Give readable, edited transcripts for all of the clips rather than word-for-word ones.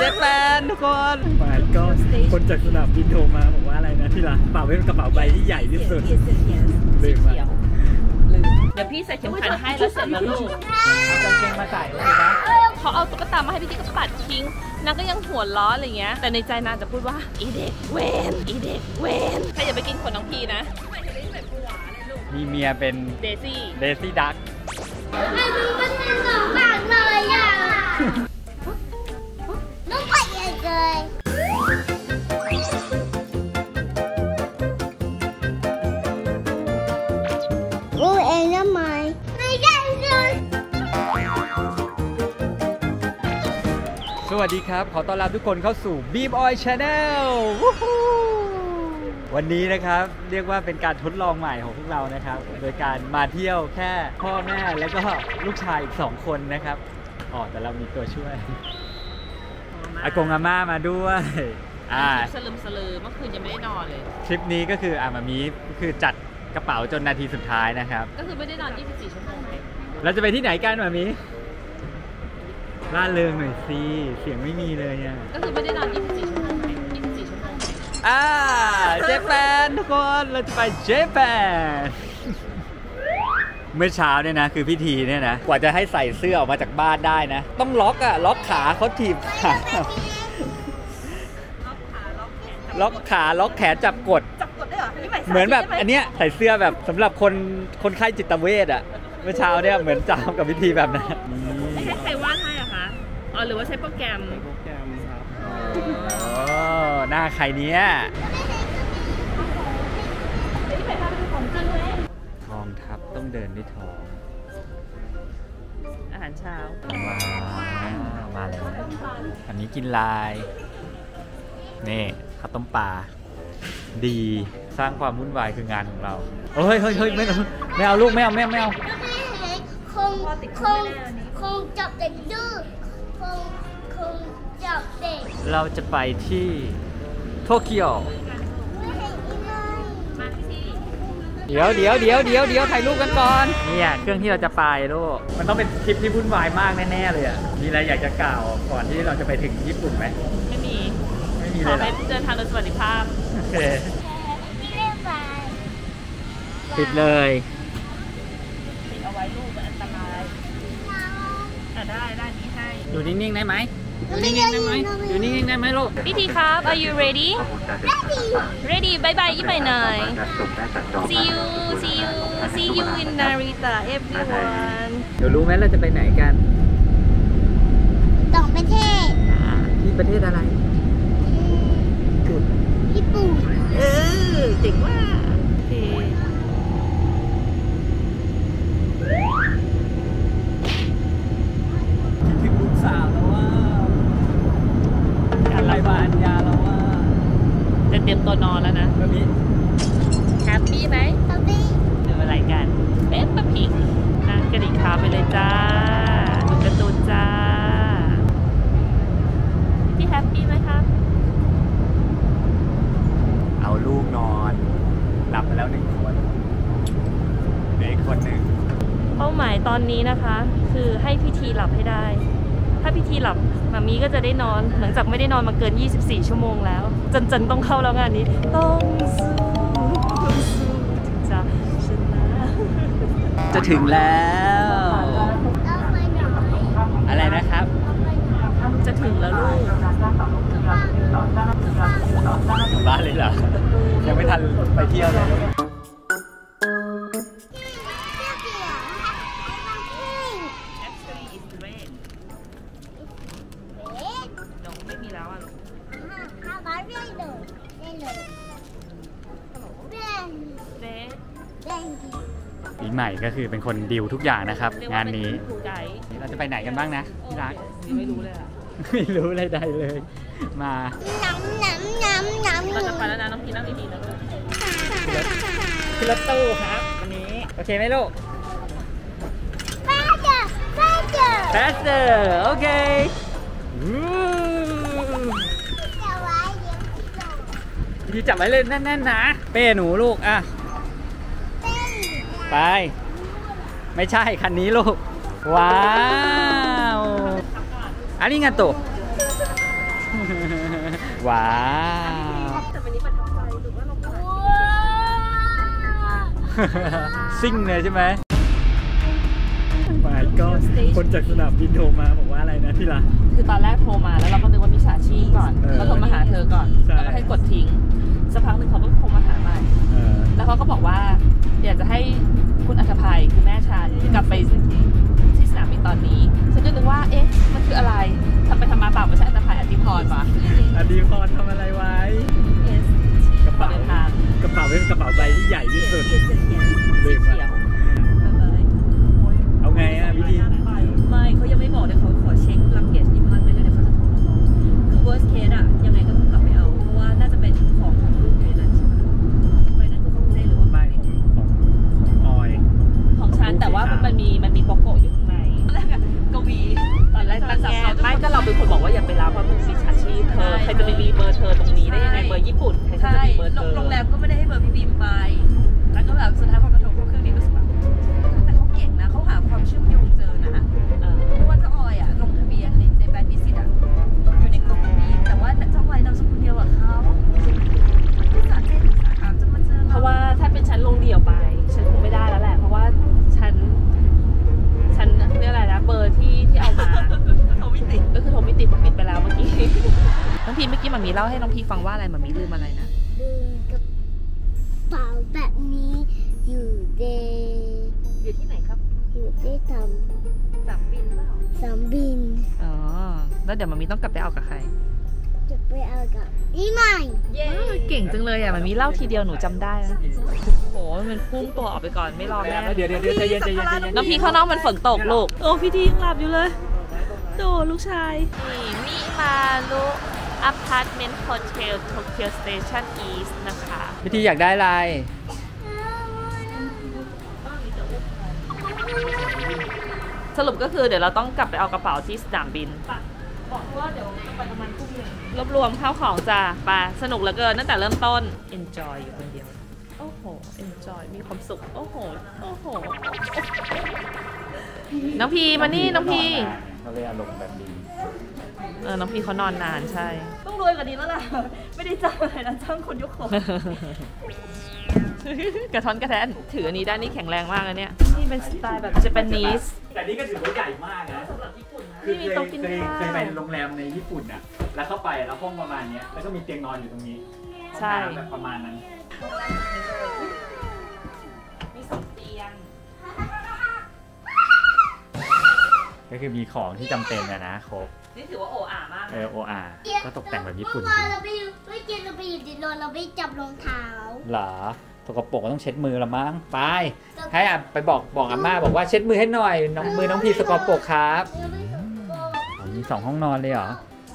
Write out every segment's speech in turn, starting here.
แปนทุกคนไปก็คนจากสนามบินโทรมาบอกว่าอะไรนะที่ร้านเป๋าเป็นกระเป๋าใบที่ใหญ่ที่สุดลืมมาเดี๋ยวพี่ใส่เข็มขัดให้แล้วเสร็จแล้วลูกเอากางเกงมาใส่เลยนะเขาเอาตุ๊กตามาให้พี่ก็ปัดทิ้งนางก็ยังหัวล้ออะไรเงี้ยแต่ในใจนางจะพูดว่าอีเด็กเวนอีเด็กเวนถ้าอย่าไปกินขนน้องพีนะมีเมียเป็นเดซี่ดักไอ้มึงมันเป็นสองฝั่งเลยอ่ะน้องไปเลยกูเองทำไมไม่ได้เลยสวัสดีครับขอต้อนรับทุกคนเข้าสู่ Beam Oil Channel วันนี้นะครับเรียกว่าเป็นการทดลองใหม่ของพวกเรานะครับโดยการมาเที่ยวแค่พ่อแม่แล้วก็ลูกชายอีก2คนนะครับแต่เรามีตัวช่วยอากงอาม่ามาด้วยสลืมสลือเมื่อคืนยังไม่ได้นอนเลยทริปนี้ก็คือมามีคือจัดกระเป๋าจนนาทีสุดท้ายนะครับก็คือไม่ได้นอน24 ชั่วโมงเราจะไปที่ไหนกันมามีล่าเริงหน่อยสิเสียงไม่มีเลยเนี่ยก็คือไม่ได้นอน24 ชั่วโมง24 ชั่วโมงเจแปนทุกคนเราจะไปเจแปนเมื่อเช้าเนี่ยนะคือพิธีเนี่ยนะกว่าจะให้ใส่เสื้อออกมาจากบ้านได้นะต้องล็อกขาเขาถีบขาล็อกขาล็อกแขนจับกดได้เหรอเหมือนแบบอันเนี้ยใส่เสื้อแบบสำหรับคนไข้จิตเวชเมื่อเช้าเนี่ยเหมือนจำกับพิธีแบบนั้นไม่ใช่ใครวาดให้อะคะหรือว่าใช้โปรแกรมครับหน้าใครเนี้ยทองทับต้องเดินด้วยทองอาหารเช้ามาแล้วอันนี้กินลายนี่ข้าวต้มปลาดีสร้างความวุ่นวายคืองานของเราเฮ้ยไม่เอาลูกไม่เอาคงจับเด็กดื้อคงจับเด็กเราจะไปที่โตเกียวเดี๋ยวถ่ายรูปกันก่อนเนี่ยเครื่องที่เราจะไปลูกมันต้องเป็นทริปที่วุ่นวายมากแน่ๆเลยมีอะไรอยากจะกล่าวก่อนที่เราจะไปถึงญี่ปุ่นไหมไม่มีเลยขอให้เดินทางโดยสวัสดิภาพโอเคปิดเลยปิดเอาไว้ลูกมันอันตรายได้นี้ให้อยู่นิ่งๆได้ไหมอยู่นิ่งๆได้ไหมลูกพี่ทีครับ Are you ready ready bye bye ยี่ไปหน่อย see you in Narita everyone เดี๋ยวรู้ไหมเราจะไปไหนกันต่างประเทศที่ประเทศอะไรญี่ปุ่นเจ๋งว่าโอเคถึงลูกสาวแล้วว่าการไล่บานยาแล้วว่าจะเตรียมตัวนอนแล้วนะแบบนี้แฮปปี้ไหมแฮปปี้ดูอะไรกันเป๊ะปะพิงนั่งกระดิ่งขาไปเลยจ้าดูการ์ตูนจ้าที่แฮปปี้ไหมครับเอาลูกนอนหลับไปแล้ว1 คนเหลืออีกคนหนึ่งเป้าหมายตอนนี้นะคะคือให้พิธีหลับให้ได้ถ้าพิธีหลับมามีก็จะได้นอนหลังจากไม่ได้นอนมาเกิน24 ชั่วโมงแล้วจนต้องเข้าแล้วงานนี้ต้องสู้จะถึงแล้วอะไรนะครับจะถึงแล้วลูกบ้านเลยเหรอยังไม่ทันไปเที่ยวเลยปีใหม่ก็คือเป็นคนดิวทุกอย่างนะครับงานนี้เราจะไปไหนกันบ้างนะพี่รักไม่รู้เลยไม่รู้อะไรใดเลยมาเราจะไปแล้วนะน้องพีนั่งดีๆนะขึ้นรถตู้ครับวันนี้โอเคไหมลูก faster โอเคพี่จับไว้เลยแน่นๆนะเป้หนูลูกไปไม่ใช่คันนี้ลูกว้าวอาริงาโตว้าวแต่วันนี้ประทับใจหรือว่าเราผ่านซิ่งเลยใช่ไหมไม่ก็คนจากสนามบินโทรมาบอกว่าอะไรนะพี่ละคือตอนแรกโทรมาแล้วเราก็นึกว่ามีสาชีพก่อนก็โทรมาหาเธอก่อนแล้วก็ให้กดทิ้งสักพักหนึ่งเขาก็โทรมาหาใหม่แล้วเขาก็บอกว่าอยากจะให้คุณอัธภัยคือแม่ฉันกลับไปที่สนามบินตอนนี้ฉันก็นึกว่าเอ๊ะมันคืออะไรทำไปทำมาเปล่าไม่ใช่อัธภัยอธิพรปะอดีพรทำอะไรไว้กระเป๋าเดินทางกระเป๋าเป็นกระเป๋าใบที่ใหญ่ที่สุดสีเขียวเอาไงอ่ะวิธีไม่เขายังไม่บอกเดี๋ยวเขาขอเช็คลักเกจที่พันไปแล้วเดี๋ยวเขาจะโทรมาบอกคือ worst case อะยังไงก็ต้องกลับไปเอาเพราะว่าน่าจะเป็นของลูกอยู่ในนั้นใช่ไหมไปนั่นคือของเจหรือว่าไม่ของออยของฉันแต่ว่ามันมีโปโกะอยู่ข้างในตอนแรกอะกวีตอนแรกตั้งใจไม่ก็เราเป็นคนบอกว่าอย่าไปรับเพราะมันมีฉาชีพเธอใครจะไปมีเบอร์เธอตรงนี้ได้ยังไงเบอร์ญี่ปุ่นใครจะมีเบอร์เธอโรงแรมก็ไม่ได้ให้เบอร์พี่บีมไปแล้วก็แบบสุดท้ายพอกระทบเครื่องนี้ก็สบายแต่เขาเก่งนะเขาหาความเชื่อมโยงเจอนะเพราะว่าเจ้าออยอะลงทะเบียนในเจแปนวิสิตอะอยู่ในกลุ่มนี้แต่ว่าเจ้าออยนามสกุลเดียวกับเขาภาษาเจภาษาถามจะมาเจอเพราะว่าถ้าเป็นฉันลงเดี่ยวไปฉันคงไม่ได้แล้วแหละเพราะว่าฉันเรียกอะไรนะเบอร์ที่เอามาโทรไม่ติดก็คือโทรไม่ติดผมปิดไปแล้วเมื่อกี้น้องพีเมื่อกี้หมามีเล่าให้น้องพีฟังว่าอะไรหมามีลืมอะไรนะลืมกระเป๋าแบบนี้อยู่ที่ไหนครับอยู่ที่สนามบินอ๋อแล้วเดี๋ยวหมามีต้องกลับไปเอากับใครจะไปเอากับอีใหม่เก่งจังเลยอ่ะหมามีเล่าทีเดียวหนูจำได้นะโหมันพุ่งตัวออกไปก่อนไม่รอแม่เดี๋ยวใจเย็นน้องพีข้างนอกมันฝนตกลูกโอ้พี่ทียังหลับอยู่เลยโตลูกชายนี่มิมารุอพาร์ตเมนต์โฮเทลโตเกียวสเตชันอีสต์นะคะวิธีอยากได้อะไรสรุปก็คือเดี๋ยวเราต้องกลับไปเอากระเป๋าที่สนามบินบอกว่าเดี๋ยวไปประมาณทุ่มหนึ่งรวบรวมข้าวของจ้าไปสนุกเหลือเกินตั้งแต่เริ่มต้น enjoy อยู่คนเดียวโอ้โห enjoy มีความสุขโอ้โหน้องพีมานี่น้องพีเขาเลยอารมณ์แบบดีน้องพีเขานอนนานใช่ต้องรวยกว่านี้แล้วล่ะไม่ได้จ้างอะไรนะจ้างคนยกของกระท้อนกระแทนถืออันนี้ได้นี่แข็งแรงมากเลยเนี่ยนี่เป็นสไตล์แบบ Japanese แต่นี่ก็ถือว่าใหญ่มากนะสำหรับญี่ปุ่นนะคือนี่มีโต๊ะกินข้าวเคยไปโรงแรมในญี่ปุ่นอ่ะแล้วเข้าไปแล้วห้องประมาณนี้แล้วก็มีเตียงนอนอยู่ตรงนี้ใช่แบบประมาณนั้นมี2เตียงก็คือมีของที่จำเป็นนะครบนี่ถือว่าโออามากโออาก็ตกแต่งแบบญี่ปุ่นเมื่อวานเราไปอยู่ที่รถเราไปจับรองเท้าเหรอสกปรกก็ต้องเช็ดมือละมั้งไปให้ไปบอกอาม่าบอกว่าเช็ดมือให้หน่อยมือน้องพีสกปรกครับมี2 ห้องนอนเลยเหรอ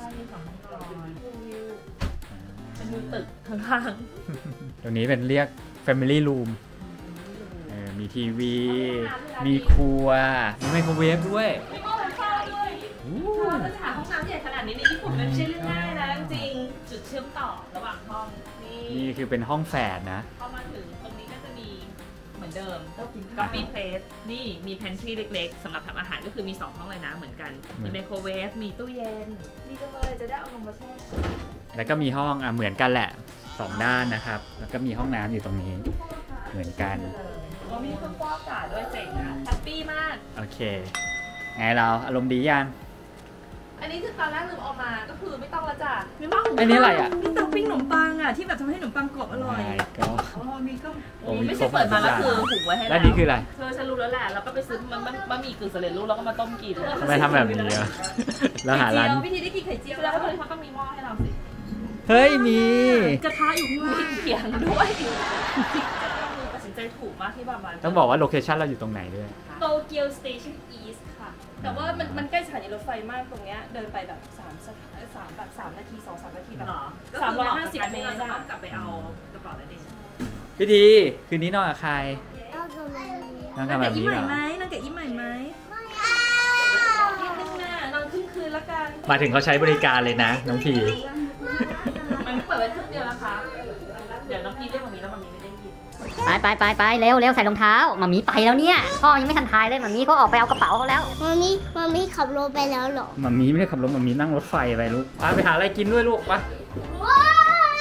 เป็นมือตึกข้างตรงนี้เป็นเรียก Family Room มีทีวี มีครัว มีไมโครเวฟด้วยๆจะหาห้องน้ำใหญ่ขนาดนี้ในญี่ปุ่นมันไม่ใช่เรื่องง่ายนะจริงจุดเชื่อมต่อระหว่างห้องนี่คือเป็นห้องแฝดนะพอมาถึงตรงนี้ก็จะมีเหมือนเดิมก็มีเพลสนี่มีแพนทรีเล็กๆสำหรับทำอาหารก็คือมี2ห้องเลยนะเหมือนกันมีไมโครเวฟมีตู้เย็นนี่ก็เลยจะได้เอาลงมาแช่แล้วก็มีห้องเหมือนกันแหละ2 ด้านนะครับ แล้วก็มีห้องน้ำอยู่ตรงนี้เหมือนกันมีเครื่องฟอกอากาศด้วยเจ๋งอะแฮปปี้มากโอเคไงเราอารมณ์ดียังอันนี้คือตอนแรกลืมเอามาก็คือไม่ต้องละจ้ะมีหม้อหุงอันนี้อะไรอ่ะมีเตาปิ้งขนมปังอ่ะที่แบบทำให้ขนมปังกรอบอร่อยก็อ๋อมีก็ไม่ใช่เปิดมาแล้วคือหุงไว้ให้แล้วนี่คืออะไรเธอฉันรู้แล้วแหละเราก็ไปซื้อบะหมี่กึ่งสำเร็จรูปแล้วก็มาต้มกินทำไมทำแบบนี้อ่ะแล้วหาร้านวิธีได้กินไข่เจียวแสดงว่าเขาต้องมีหม้อให้เราสิเฮ้ยมีกระทะอยู่ข้างล่างมีเขียงด้วยตัดสินใจถูกมากที่ประมาณต้องบอกว่าโลเคชั่นเราอยู่ตรงไหนด้วยโตเกียวสเตชันอีสต์ค่ะแต่ว่ามันใกล้สถานีรถไฟมากตรงเนี้ยเดินไปแบบ3 นาที 2-3 นาทีแบบ 350 เมตรต้องกลับไปเอากระเป๋าแล้วดิพี่ทีคืนนี้นอนกับใครเอากับมันนอนนั่กับงแบกับบ อีนี้ใหเหรม่อไหมนั่งกับอีใหม่ไหมนิดนึงนะนอนครึ่งคืนละกันมาถึงเขาใช้บริการเลยนะน้องพีมันเปิดไว้ครึ่งเดียวแล้วค่ะเดี๋ยวน้องพีเรียกมามีแล้วมามีไม่ได้ยินไปเร็วใส่รองเท้ามามีไปแล้วเนี่ยพ่อยังไม่ทันทายเลยมามีก็ออกไปเอากระเป๋าเขาแล้วมามีขับรถไปแล้วเหรอมามีไม่ได้ขับรถมามีนั่งรถไฟไปลูกไปหาอะไรกินด้วยลูกไปว้าว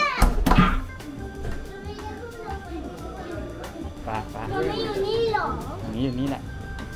ไปมามีอยู่นี่เหรออยู่นี่แหละ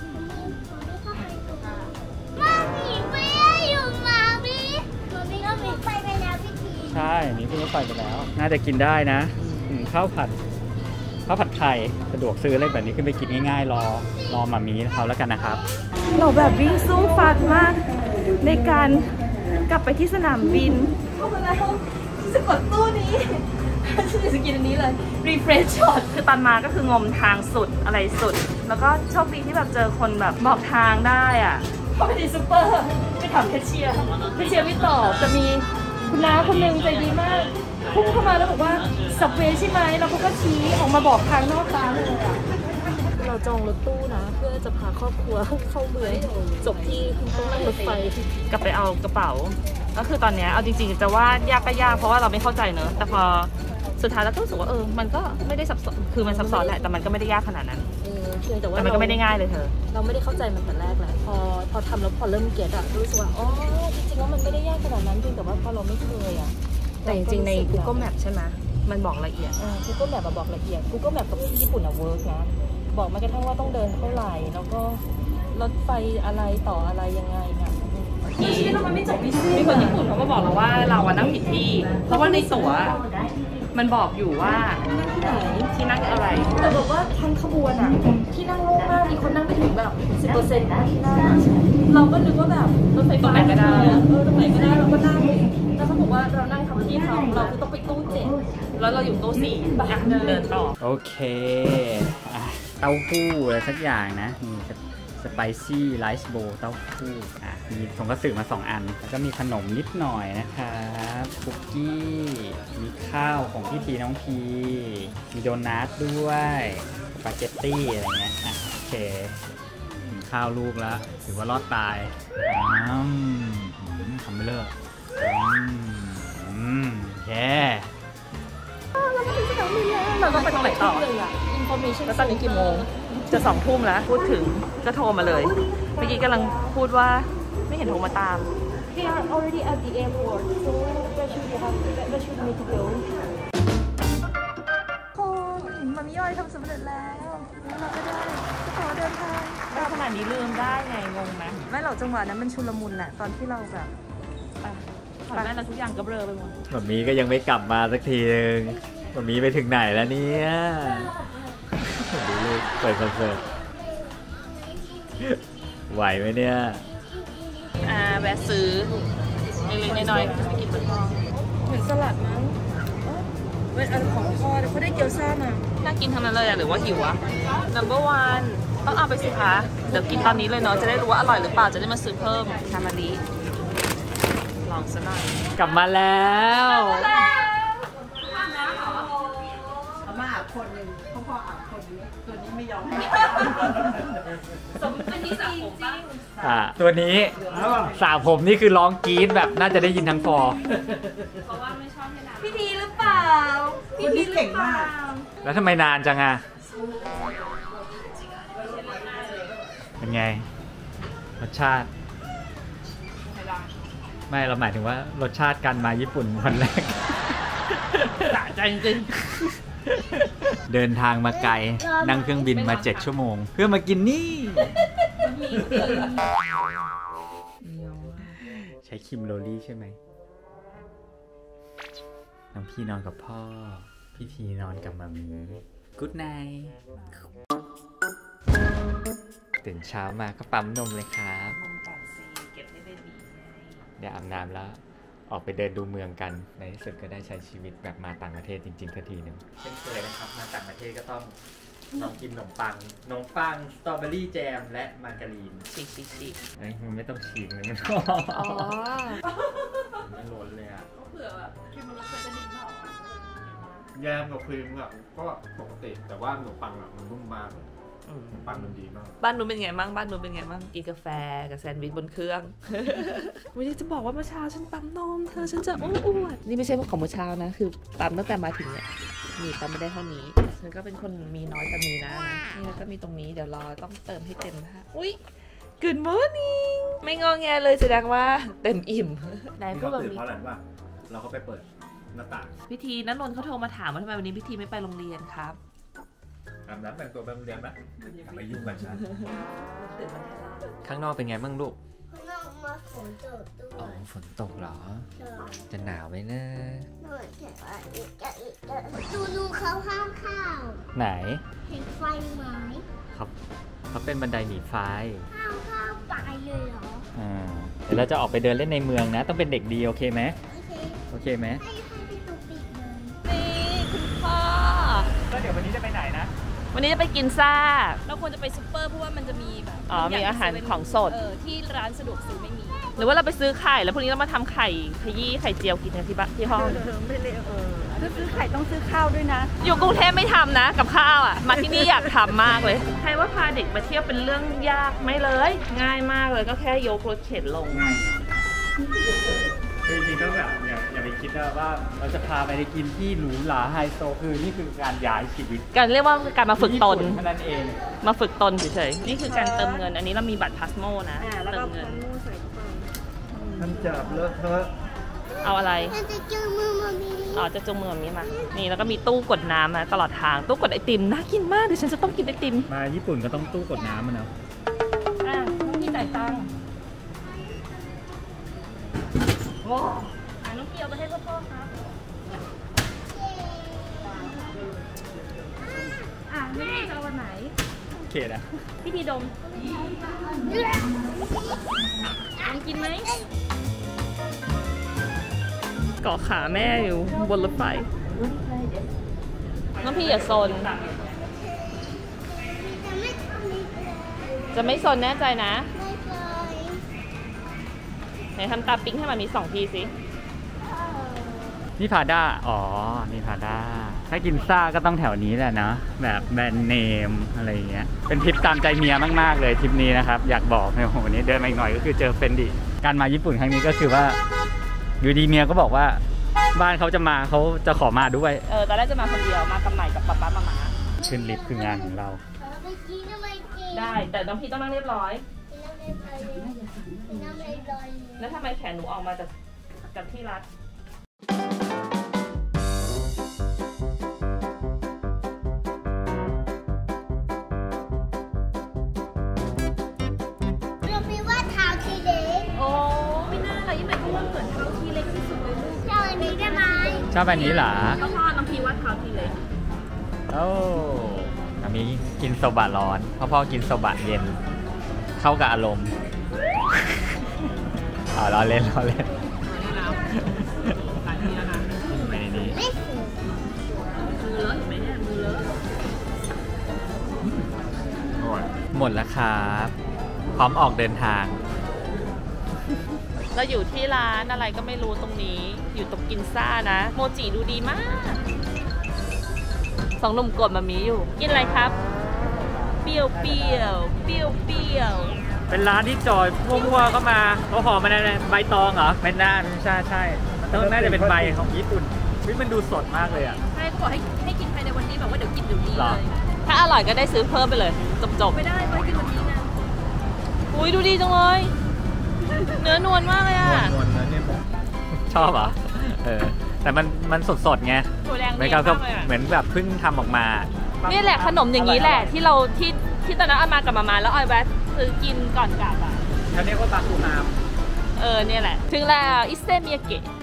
มามีไม่อยู่มามีก็มีไปไปแล้วพี่ทีใช่นี่ขึ้นรถไฟไปแล้ว น่าจะกินได้นะข้าวผัดไข่สะดวกซื้ออะไรแบบนี้ขึ้นไปกินง่ายๆรอมามีเขาแล้วกันนะครับเราแบบวิ่งสู้ฟัดมากในการกลับไปที่สนามบินเข้ามาแล้วจะกดตู้นี้ฉันจะกินอันนี้เลย refresh shot คือตอนมาก็คืองมทางสุดอะไรสุด แล้วก็โชคดีที่แบบเจอคนแบบบอกทางได้อ่ะพอไปที่ซูเปอร์ไปถามแคชเชียร์ไม่ตอบจะมีคุณน้าคนหนึ่งใจดีมากพุ่งเข้ามาแล้วบอกว่าสับเวย์ใช่ไหมแล้วเขาก็ชี้ออกมาบอกทางนอกร้านเลยอ่ะเราจองรถตู้นะเพื่อจะพาครอบครัวเข้าเมืองจบที่ต้องนั่งรถไฟกลับไปเอากระเป๋าก็คือตอนนี้เอาจริงๆจะว่ายากก็ยากเพราะว่าเราไม่เข้าใจเนอะแต่พอสุดท้ายเราก็รู้สึกว่ามันก็ไม่ได้ซับซ้อนคือมันซับซ้อนแหละแต่มันก็ไม่ได้ยากขนาดนั้นแต่มันก็ไม่ได้ง่ายเลยเธอเราไม่ได้เข้าใจมันแต่แรกแหละพอทำแล้วพอเริ่มเก็ตอะรู้สึกว่าอ๋อจริงๆแล้วมันไม่ได้ยากขนาดนั้นเพียงแต่ว่าพอเราไม่เคยอะแต่จริงๆใน Google Map ใช่ไหมมันบอกละเอียดGoogle Map บอกละเอียด Google Map กับที่ญี่ปุ่นอะเวิร์กนะบอกมากระทั่งว่าต้องเดินเท่าไหร่แล้วก็รถไฟอะไรต่ออะไรยังไงเนี่ยชีวิตเรามันไม่จบมีคนญี่ปุ่นเขาก็บอกเราว่าเราอะนั่งผิดที่เพราะว่าในตั๋วมันบอกอยู่ว่าที่นั่งอะไรแต่บอกว่าทั้งขบวนอะที่นั่งโล่งมากมีคนนั่งไปถึงแบบ 10% นะที่นั่งเราก็นึกว่าแบบรถไฟฟ้าก็ได้ตรงไหนก็ได้เราก็นั่งแล้วเขาบอกว่าเรานั่งทับที่เขาเราคือต้องไปตู้7แล้วเราอยู่ตู้4เดินต่อโอเคเต้าหู้อะไรสักอย่างนะมีสไปซี่ไรซ์โบว์เต้าหู้มีทงคัตสึมา2 อันแล้วก็มีขนมนิดหน่อยนะครับคุกกี้มีข้าวของพี่ทีน้องพีมีโดนัทด้วยสปาเกตตี้อะไรเงี้ยโอเคข้าวลูกแล้วถือว่ารอดตายทำไม่เลิกแย่เราต้องไปตรงไหนต่อแล้วตอนนี้กี่โมงจะ2 ทุ่มแล้วพูดถึงก็โทรมาเลยเมื่อกี้กำลังพูดว่าไม่เห็นโทรมาตาม They are already at the airport so where should we need to go คนมามิยอยทำสำเร็จแล้วเราก็ได้ขอเดินทางขนาดนี้ลืมได้ไงงงไหมไม่หรอกจังหวะนั้นมันชุลมุนแหละตอนที่เราแบบถอดแว่นแล้วทุกอย่างก็เบลอไปหมดแบบนี้ก็ยังไม่กลับมาสักทีนึงแบบนี้ไปถึงไหนแล้วเนี่ยดูลูกเปิดคอนเสิร์ตไหวไหมเนี่ยแวะซื้อเล็กๆน้อยๆไปกินบนห้องเหมือนสลัดมั้งเป็นอันของทอดเขาได้เกี๊ยวซ่ามาน่ากินทั้งนั้นเลยหรือว่าหิวอะ Number 1ต้องเอาไปสิคะเดี๋ยวกินตอนนี้เลยเนาะจะได้รู้ว่าอร่อยหรือเปล่าจะได้มาซื้อเพิ่มชามารีลองซะหน่อยกลับมาแล้วมาอาบคนหนึ่งพออาบคนนี้ตัวนี้ไม่ยอมให้สมเป็นที่สระผมจริงตัวนี้สระผมนี่คือร้องกรี๊ดแบบน่าจะได้ยินทั้งฟอเพราะว่าไม่ชอบให้นานพี่ทีหรือเปล่าพี่ทีเก่งมากแล้วทำไมนานจังอะเป็นไงรสชาติไม่เราหมายถึงว่ารสชาติการมาญี่ปุ่นวันแรกสะใจจริงเดินทางมาไกลนั่งเครื่องบินมา7 ชั่วโมงเพื่อมากินนี่ใช้คิมโรลี่ใช่ไหมน้องพี่นอนกับพ่อพี่ทีนอนกับมามีกู๊ดไนท์ตื่นเช้ามาก็ปั๊มนมเลยครับเดี๋ยวอาบน้ำแล้วออกไปเดินดูเมืองกันในที่สุดก็ได้ใช้ชีวิตแบบมาต่างประเทศจริงๆสักทีหนึ่งเช่นเคยนะครับมาต่างประเทศก็ต้องลองกินขนมปังสตรอเบอรี่แจมและมาการีนฉีกมันไม่ต้องฉีกเลยมันไม่ล้นเลยอ่ะเผื่อแบบครีมมันเคยจะนิ่มหรอแยมกับครีมก็ปกติแต่ว่าขนมปังมันนุ่มมากเลยปั้นมันดีมากบ้านนู้นเป็นไงบ้างบ้านนู้นเป็นไงบ้างกินกาแฟกับแซนด์วิชบนเครื่อง วันนี้จะบอกว่าเมื่อเช้าฉันปั๊มนมเธอฉันจะอ้วนนี่ไม่ใช่ของเมื่อเช้านะคือปั๊มตั้งแต่มาถึงเนี่ยนี่ปั๊มไม่ได้เท่านี้ฉันก็เป็นคนมีน้อยแต่มีนะนี่แล้วก็มีตรงนี้เดี๋ยวรอต้องเติมให้เต็มค่ะอุ้ย Good morning ไม่งอแงเลยแสดงว่าเต็มอิ่มไหนที่พูดเราแบบตื่นนี้เพราะอะไรว่าเราก็ไปเปิดหน้าต่างพิธีนันนนท์เขาโทรมาถามว่าทำไมวันนี้พิธีไม่ไปโรงเรียนครับอาบน้ำแต่งตัวไปโรงเรียนไหมอย่าไปยุ่งกับฉันตื่นมาแค่เราข้างนอกเป็นไงบ้างลูกข้างนอกมาฝนตกด้วอ๋อย ฝนตกเหรอ จะหนาวไหมนะหน่อยแต่ว่าอีกดูเขาห้ามข้าวไหนเห็นไฟไหมเขาเป็นบันไดหนีไฟห้ามข้าวไปเลยเหรอเดี๋ยวเราจะออกไปเดินเล่นในเมืองนะ ต้องเป็นเด็กดีโอเคไหมโอเคโอเคไหมให้พี่ตุ๊กปิดเลยนี่คุณพ่อก็เดี๋ยววันนี้จะไปไหนนะวันนี้จะไปกินซ่าเราควรจะไปซุปเปอร์เพราะว่ามันจะมีแบบอ๋อมีอาหารของสดที่ร้านสะดวกซื้อไม่มีหรือว่าเราไปซื้อไข่แล้วพรุ่งนี้เรามาทำไข่ขยี้ไข่เจียวกินกันที่บ้านที่ห้องไม่เลวถ้าซื้อไข่ต้องซื้อข้าวด้วยนะอยู่กรุงเทพไม่ทำนะกับข้าวอ่ะ มาที่นี่อยากทำมากเลยใครว่าพาเด็กมาเที่ยวเป็นเรื่องยากไหม่เลย ง่ายมากเลยก็แค่ยกรถเข็นลงคือจริงๆก็แบบอย่าไปคิดว่าเราจะพาไปในกินที่หรูหราไฮโซคือนี่คือการย้ายชีวิตการเรียกว่าการมาฝึกตนญี่ปุ่เท่านั้นเองมาฝึกตนเฉยๆนี่คือการเติมเงิน อันนี้เรามีบัตรพาสโมนะแล้วเติก็มเงินใส่เข้าไปมันจับเลอะเทอะเอาอะไรมันจะจืดมือมามีอ๋อจะจูงมือแบบนี้มา นี่แล้วก็มีตู้กดน้ำนะตลอดทาง ตู้กดไอติมน่ากินมากเดี๋ยวฉันจะต้องกินไอติมมาญี่ปุ่นก็ต้องตู้กดน้ำมันเนาะน้องพี่จ่ายตังค์โอ้น้องพี่เอาไปให้พ่อครับไม่รู้จะเอาวันไหนโอเคนะพี่ทีดมกินไหมเกาะขาแม่อยู่บนรถไฟน้องพี่อย่าโซนจะไม่ทำอีกเลยจะไม่โซนแน่ใจนะไม่เคยไหนทำตาปิ๊งให้มันมี2 ทีสินี่พาด้า อ๋อ นี่พาด้า ถ้ากินซ่าก็ต้องแถวนี้แหละนะ แบบแบรนด์เนมอะไรอย่างเงี้ย เป็นทริปตามใจเมียมากๆเลยทริปนี้นะครับ อยากบอกในโอ้โหนี้เดินมาอีกหน่อยก็คือเจอเฟนดิ การมาญี่ปุ่นครั้งนี้ก็คือว่าอยู่ดีเมียก็บอกว่าบ้านเขาจะมาเขาจะขอมาด้วยตอนแรกจะมาคนเดียวมากับใหม่กับป๊าป๊ามาขึ้นลิฟต์คืองานของเราไปกินทำไมกินได้ แต่น้องพี่ต้องนั่งเรียบร้อยกินน้ำเลยลอยแล้วทำไมแขนหนูออกมาจากที่รัดเราไปว่าเท้าทีเล็กโอ้ไม่น่าเลยยี่ใหม่ก็ว่าเหมือนเท้าทีเล็กที่สุดเลยลูกเจ้าอันนี้ได้ไหมชอบแบบนี้เหรอพ่อน้องพี่ว่าเท้าทีเล็กโอ้อันนี้กินโซบะร้อนพ่อกินโซบะเย็น เข้ากับอารมณ์ ล้อเล่นไม่นี่ไม่เคยมือเลอะเห็นไหมเนี่ยมือเลอะหมดแล้วครับ พร้อมออกเดินทางเราอยู่ที่ร้านอะไรก็ไม่รู้ตรงนี้ อยู่ตรงกินซ่านะ โมจิดูดีมาก2 หนุ่มกดมามีอยู่ กินอะไรครับ เปรี้ยวเปรี้ยวเปรี้ยวเปรี้ยวเป็นร้านที่จอยมั่วๆก็มาเขาห่อมาในใบตองเหรอไม่น่าใช่ต้องน่าจะเป็นใบของญี่ปุ่นวิมันดูสดมากเลยอ่ะใช่ขอให้กินภายในวันนี้แบบว่าเดี๋ยวกินเดี๋ยวนี้หรเลอยถ้าอร่อยก็ได้ซื้อเพิ่มไปเลย จบไม่ได้ไปกินวันนี้นะๆอุ้ยดูดีจังเลย เนื้อนวลมากเลยอ่ะนวลนะเนี่ยชอบเหรอแต่มันสดๆไงถั่วแดงเหมือนดีกับมากเลยอะเหมือนแบบเพิ่งทำออกมานี่แหละขนมอย่างนี้แหละที่เราที่ตอนนั้นเอามากับมาแล้วออยแวะซื้อกินก่อนกลับอ่ะเขาเรียกว่าบาคุฮามเนี่ยแหละ ถึงแล้วอิเซมิยาเกะ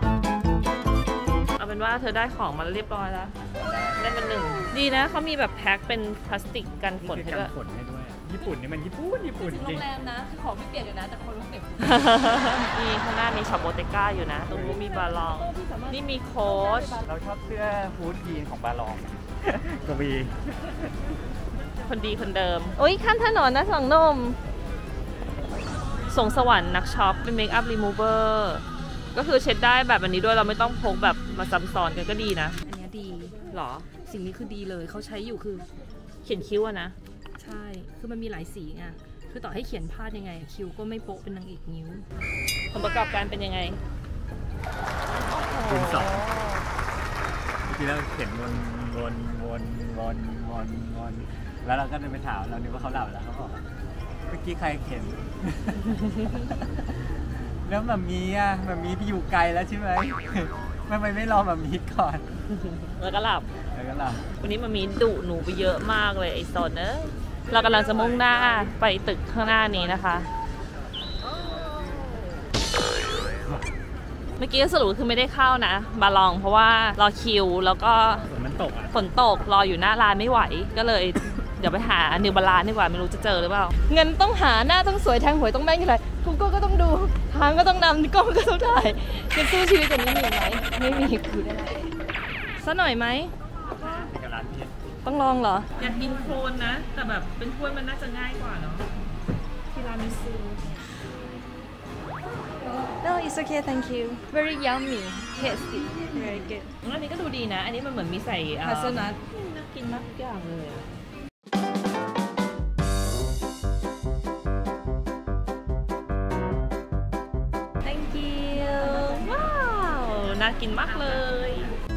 เอาเป็นว่าเธอได้ของมาเรียบร้อยแล้ว ได้เป็น1ดีนะเขามีแบบแพ็คเป็นพลาสติกกันฝนให้ด้วยฝนให้ด้วย ญี่ปุ่นนี่มันญี่ปุ่นถึงจโรริงงแรมนะคือของไม่เปลี่ยนอยู่นะแต่คนรู้เปลี่ยนนี่ข้างหน้ามีช็อปโบเตก้าอยู่นะ ตรงนู้นมีบาลอง นี่มีโค้ชเราชอบเสื้อฮูดยีนของบาลอง กวีคนดีคนเดิม โอ้ยข้ามถนนนะสองหนมส่งสวรรค์นักช็อปเป็นเมคอัพรีมูเวอร์ก็คือเช็ดได้แบบอันนี้ด้วยเราไม่ต้องพกแบบมาซ้ำซ้อนกันก็ดีนะอันเนี้ยดีหรอสิ่งนี้คือดีเลยเขาใช้อยู่คือเขียนคิ้วอะนะใช่คือมันมีหลายสีไงคือต่อให้เขียนพลาดยังไงคิวก็ไม่โป๊ะเป็นนางเอกนิ้วผลประกอบการเป็นยังไงคูณ 2ทีแล้วเขียนวนแล้วเราก็เดินไปถามเรานึกว่าเขาหลับแล้วเขาบอกเมื่อกี้ใครเขียน แล้วมัมมี่พี่อยู่ไกลแล้วใช่ไหมทำไมไม่รอมัมมี่ก่อนแล้วก็หลับวันนี้มัมมี่ดุหนูไปเยอะมากเลยไอ้ซนเรากำลังจะมุ่งหน้าไปตึกข้างหน้านี้นะคะเมื่อกี้สรุปคือไม่ได้เข้านะมาลองเพราะว่ารอคิวแล้วก็ฝนตกรออยู่หน้าร้านไม่ไหวก็เลย เดี๋ยวไปหานิวบาลานซ์ดีกว่าไม่รู้จะเจอหรือเปล่าเงินต้องหาหน้าต้องสวยทางหวยต้องแม่นอะไรคุณก็ต้องดูทางก็ต้องนำกล้องก็ต้องถ่ายจะสู้ชีวิตแบบนี้มีไหมไม่มีคือได้สักหน่อยไหมต้องลองเหรออยากกินโคลนนะแต่แบบเป็นถ้วยมันน่าจะง่ายกว่าเนาะทีรามิสุ No, it's okay, thank you. Very yummy, tasty, very good. อันนี้ก็ดูดีนะอันนี้มันเหมือนมีใส่ฮัสนัทน่ากินมากทุกอย่างเลย Thank you ว้าวน่ากินมากเลย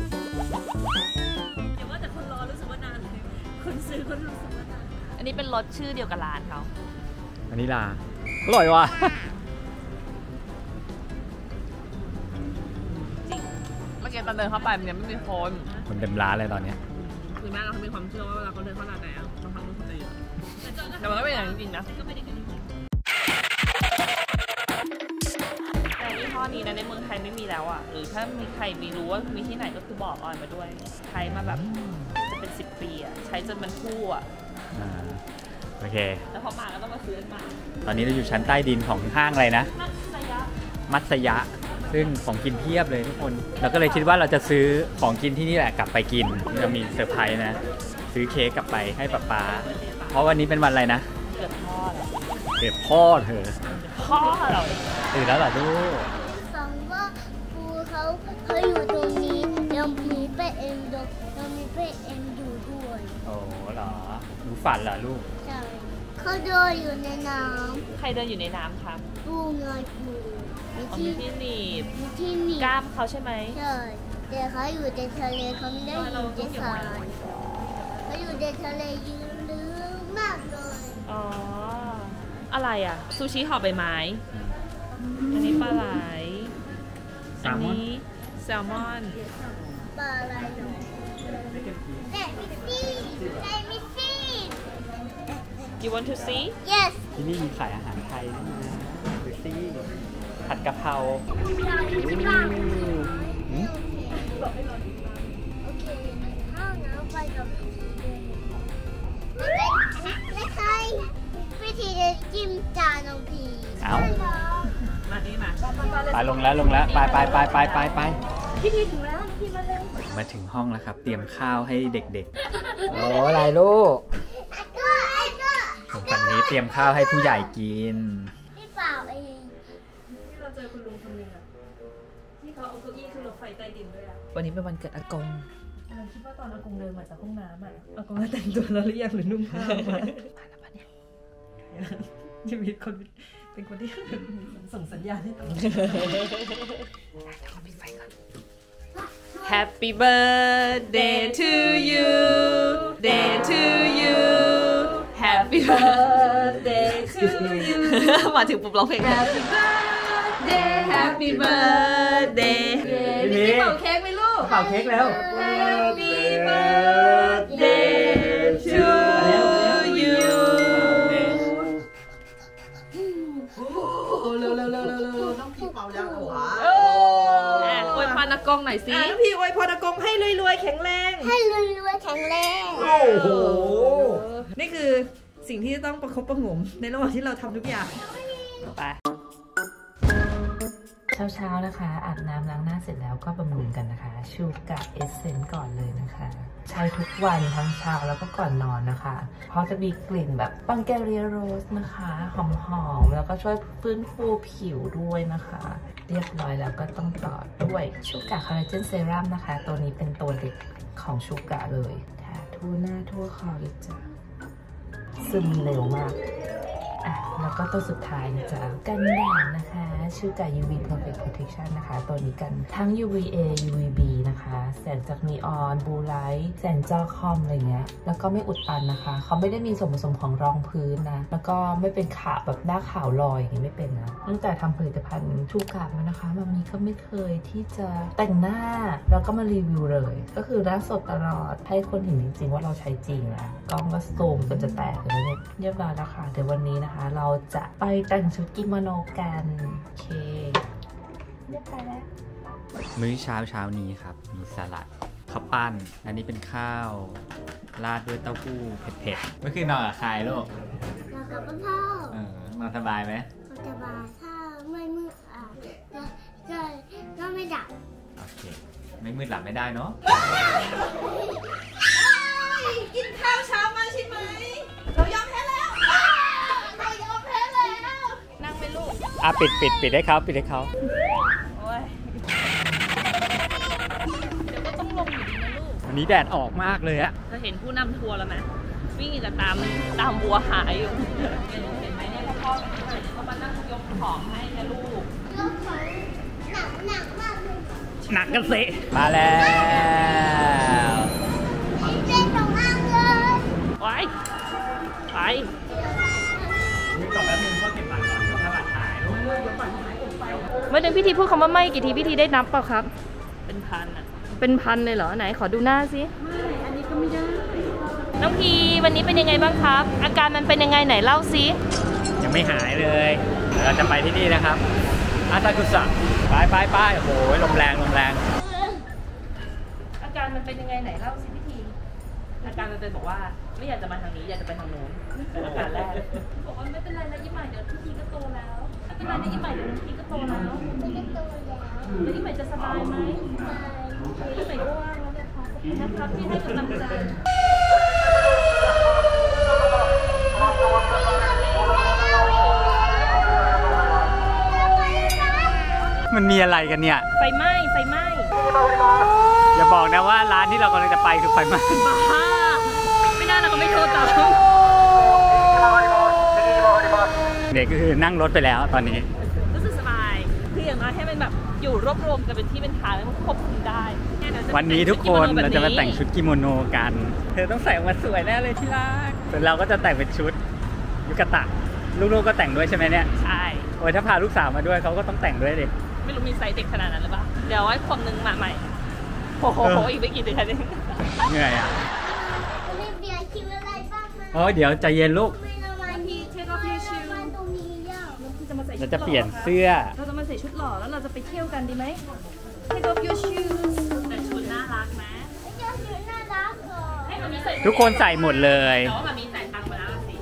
อย่าว่าแต่คนรอรู้สึกว่านานเลยคนซื้อคนรู้สึกว่านานอันนี้เป็นรสชื่อเดียวกับร้านเขาวานิลาอร่อยว่ะเมื่อกี้ตอนเดินเข้าไปมันยังไม่มีคนเต็มร้านเลยตอนนี้คือแม่เราเขามีความเชื่อว่าเวลาเขาเดินเข้าร้านไหนบางครั้งมันคนจะเยอะแต่มันก็เป็นอย่างจริงๆนะก็ไม่ได้กันจริงแต่ยี่ห้อนี้นะในเมืองไทยไม่มีแล้วอ่ะหรือถ้ามีใครมีรู้ว่ามีที่ไหนก็คือบอกออยมาด้วยใช้มาแบบจะเป็น10 ปีอ่ะใช้จนมันคู่อ่ะโอเคแล้วพอมาก็ต้องมาซื้อมาตอนนี้เราอยู่ชั้นใต้ดินของห้างอะไรนะมัตสยะซึ่งของกินเพียบเลยทุกคนเราก็เลยคิดว่าเราจะซื้อของกินที่นี่แหละกลับไปกินจะมีเซอร์ไพรส์นะซื้อเค้กกลับไปให้ป๊าเพราะวันนี้เป็นวันอะไรนะเกิดพ่อเธอพ่อเราตื่นแล้วเหรอลูกฟังว่าครูเขาอยู่ตรงนี้ยังมีเป้เอ็มดูยังมีเป้เอ็มอยู่ด้วยโอ้เหรอหนูฝันเหรอลูกใช่เขาเดินอยู่ในน้ำใครเดินอยู่ในน้ำครับปูเงยปูมีที่หนีบกล้ามเขาใช่ไหมใช่แต่เขาอยู่ในทะเลเขาไม่ได้อยู่ในทรายเขาอยู่ในทะเลยืนลึกมากเลยอ๋ออะไรอ่ะซูชิห่อใบไม้อันนี้ปลาไหลอันนี้แซลมอนปลาไหลแต่มิซี่ You want to see Yes ที่นี่มีขายอาหารไทยนะดูสิผัดกะเพราโอเคข้าวน้ำไฟกับไม่ใช่วิธีจะจิ้มจานน้องพีเอามานี่มาไปลงแล้วไปพี่ทีถึงแล้วพี่มาเร็วมาถึงห้องแล้วครับเตรียมข้าวให้เด็กๆโอ้อะไรลูกฝั่งนี้เตรียมข้าวให้ผู้ใหญ่กินพี่เปล่าเองที่เราเจอคุณลุงคนนึงอะที่เขาเอาเก้าอี้ขึ้นรถไฟใต้ดินด้วยอะวันนี้เป็นวันเกิดอากงเราคิดว่าตอนอากงเดินมาจากห้องน้ำอะอากงแต่งตัวแล้วหรือยังหรือนุ่งผ้ามาชีวิตคนเป็นคนที่ส่งสัญญาณให้ตัว Happy birthday to you day to you Happy birthday to you มาถึงปุ๊บร้องเพลง Happy birthday Happy birthday พี่เป่าเค้กไหมลูกเป่าเค้กแล้ว Happy birthday to you เร็วต้องพี่เป่ายังหัวอวยพรอากงหน่อยสิพี่อวยพรอากงให้รวยๆแข็งแรงให้รวยๆแข็งแรงโอ้โหนี่คือสิ่งที่ต้องประคบประหงมในระหว่างที่เราทำทุกอย่างไปเช้านะคะอาบน้ำล้างหน้าเสร็จแล้วก็บำรุงกันนะคะชูกะเอสเซนต์ก่อนเลยนะคะใช้ทุกวันทั้งเช้าแล้วก็ก่อนนอนนะคะเพราะจะมีกลิ่นแบบบังแกเรียโรสนะคะหอมๆแล้วก็ช่วยฟื้นฟูผิวด้วยนะคะเรียบร้อยแล้วก็ต้องต่อด้วยชูกะคอลลาเจนเซรั่มนะคะตัวนี้เป็นตัวเด็กของชูกะเลยทาทั่วหน้าทั่วคอเลยจ้ะหซึมเร็วมากแล้วก็ตัวสุดท้ายนะจ๊ะกันแดดนะคะชื่อกับ UV Perfect Protection นะคะตัวนี้กันทั้ง UVA UVB นะคะแสงจากนีออนบลูไลท์แสงจอคอมอะไรเงี้ยแล้วก็ไม่อุดตันนะคะเขาไม่ได้มีส่วนผสมของรองพื้นนะแล้วก็ไม่เป็นขาวแบบหน้าขาวลอยอย่างนี้ไม่เป็นนะตั้งแต่ทำผลิตภัณฑ์ทูกามานะคะมามีก็ไม่เคยที่จะแต่งหน้าแล้วก็มารีวิวเลยก็คือหน้าสดตลอดให้คนเห็นจริงๆว่าเราใช้จริงนะกล้องก็ซูมจนจะแตกเลยเนี่ยเรียบร้อยแล้วค่ะเดี๋ยววันนี้นะคะเราจะไปแต่งชุดกิโมโนกันโอเคเรียบร้อยแล้วมื้อเช้านี้ครับมีสลัดข้าวปั้นอันนี้เป็นข้าวราดด้วยเต้าหู้เผ็ดๆเมื่อคืนนอนกับใครลูกนอนกับพ่อนอนสบายไหมสบายถ้าไม่มืดก็ไม่ดับโอเคไม่มืดหลับไม่ได้เนาะกินข้าวเช้ามาใช่ไหมเรายอมแพ้แล้วนั่งไปลูกปิดให้เขาปิดให้เขาโอ้ยเดี๋ยวก็ต้องลงอยู่ดีนะลูกวันนี้แดดออกมากเลยอะจะเห็นผู้นำทัวร์แล้วไหมวิ่งจะตามวัวหายอยู่เห็นไหมเนี่ยพ่อเขามานั่งยกของให้นะลูกยกของหนักมากเลยหนักกันสิมาแล้วเล่นตรงอ่างเลยไปต่อแป๊บนึงพ่อเก็บบัตรก่อนถ้าบัตรหายลูกเมื่อเดือนพิธีพูดคำว่าไม่กี่ทีพิธีได้นับเปล่าครับเป็นพันอ่ะเป็นพันเลยเหรอไหนขอดูหน้าสิไม่อันนี้ก็ไม่ได้น้องพีวันนี้เป็นยังไงบ้างครับอาการมันเป็นยังไงไหนเล่าสิยังไม่หายเลยเราจะไปที่นี่นะครับอาซากุสะไปโอ้โหลมแรงอาการมันเป็นยังไงไหนเล่าสิพิธีอาการมันเป็นบอกว่าไม่อยากจะมาทางนี้อยากจะไปทางโน้นเป็นอาการแรกบอกว่าไม่เป็นไรนะยิ้มใหม่เดี๋ยวพี่ก็โตแล้วไม่เป็นไรนะยิ้มใหม่เดี๋ยวพี่ก็โตแล้วแล้วยิ้มใหม่จะสบายไหมยิ้มใหม่ก็ว่างแล้วนะครับที่ให้กำลังใจมันมีอะไรกันเนี่ยไฟไหม้อย่าบอกนะว่าร้านที่เรากำลังจะไปคือไฟไหม้บ้าไม่น่าเราก็ไม่โทรตามเด็กก็คือนั่งรถไปแล้วตอนนี้รู้สึกสบายคืออย่างน้อยให้มันแบบอยู่รวบรวมกันเป็นที่เป็นทางแล้วมันควบคุมได้วันนี้ทุกคนเราจะมาแต่งชุดกิโมโนกันเธอต้องใส่ออกมาสวยแน่เลยที่รักส่วนเราก็จะแต่งเป็นชุดยุกะตะลูกๆก็แต่งด้วยใช่ไหมเนี่ยใช่โอ้ยถ้าพาลูกสาวมาด้วยเขาก็ต้องแต่งด้วยดิไม่รู้มีไซส์เด็กขนาดนั้นหรือเปล่าเดี๋ยวไว้คนนึงมาใหม่โอ้โหอีกไม่กี่เดือนเองเหนื่อยอ่ะไม่เบียร์คิวอะไรบ้างโอ้เดี๋ยวใจเย็นลูกเราจะเปลี่ยนเสื้อเราจะมาใส่ชุดหล่อแล้วเราจะไปเที่ยวกันดีไหม Take off your shoes แต่ชุดน่ารักไหมชุดน่ารักเหรอให้มันมีใส่ทุกคนใส่หมดเลยแต่ว่ามันมีใส่ตังค์มาแล้วสิ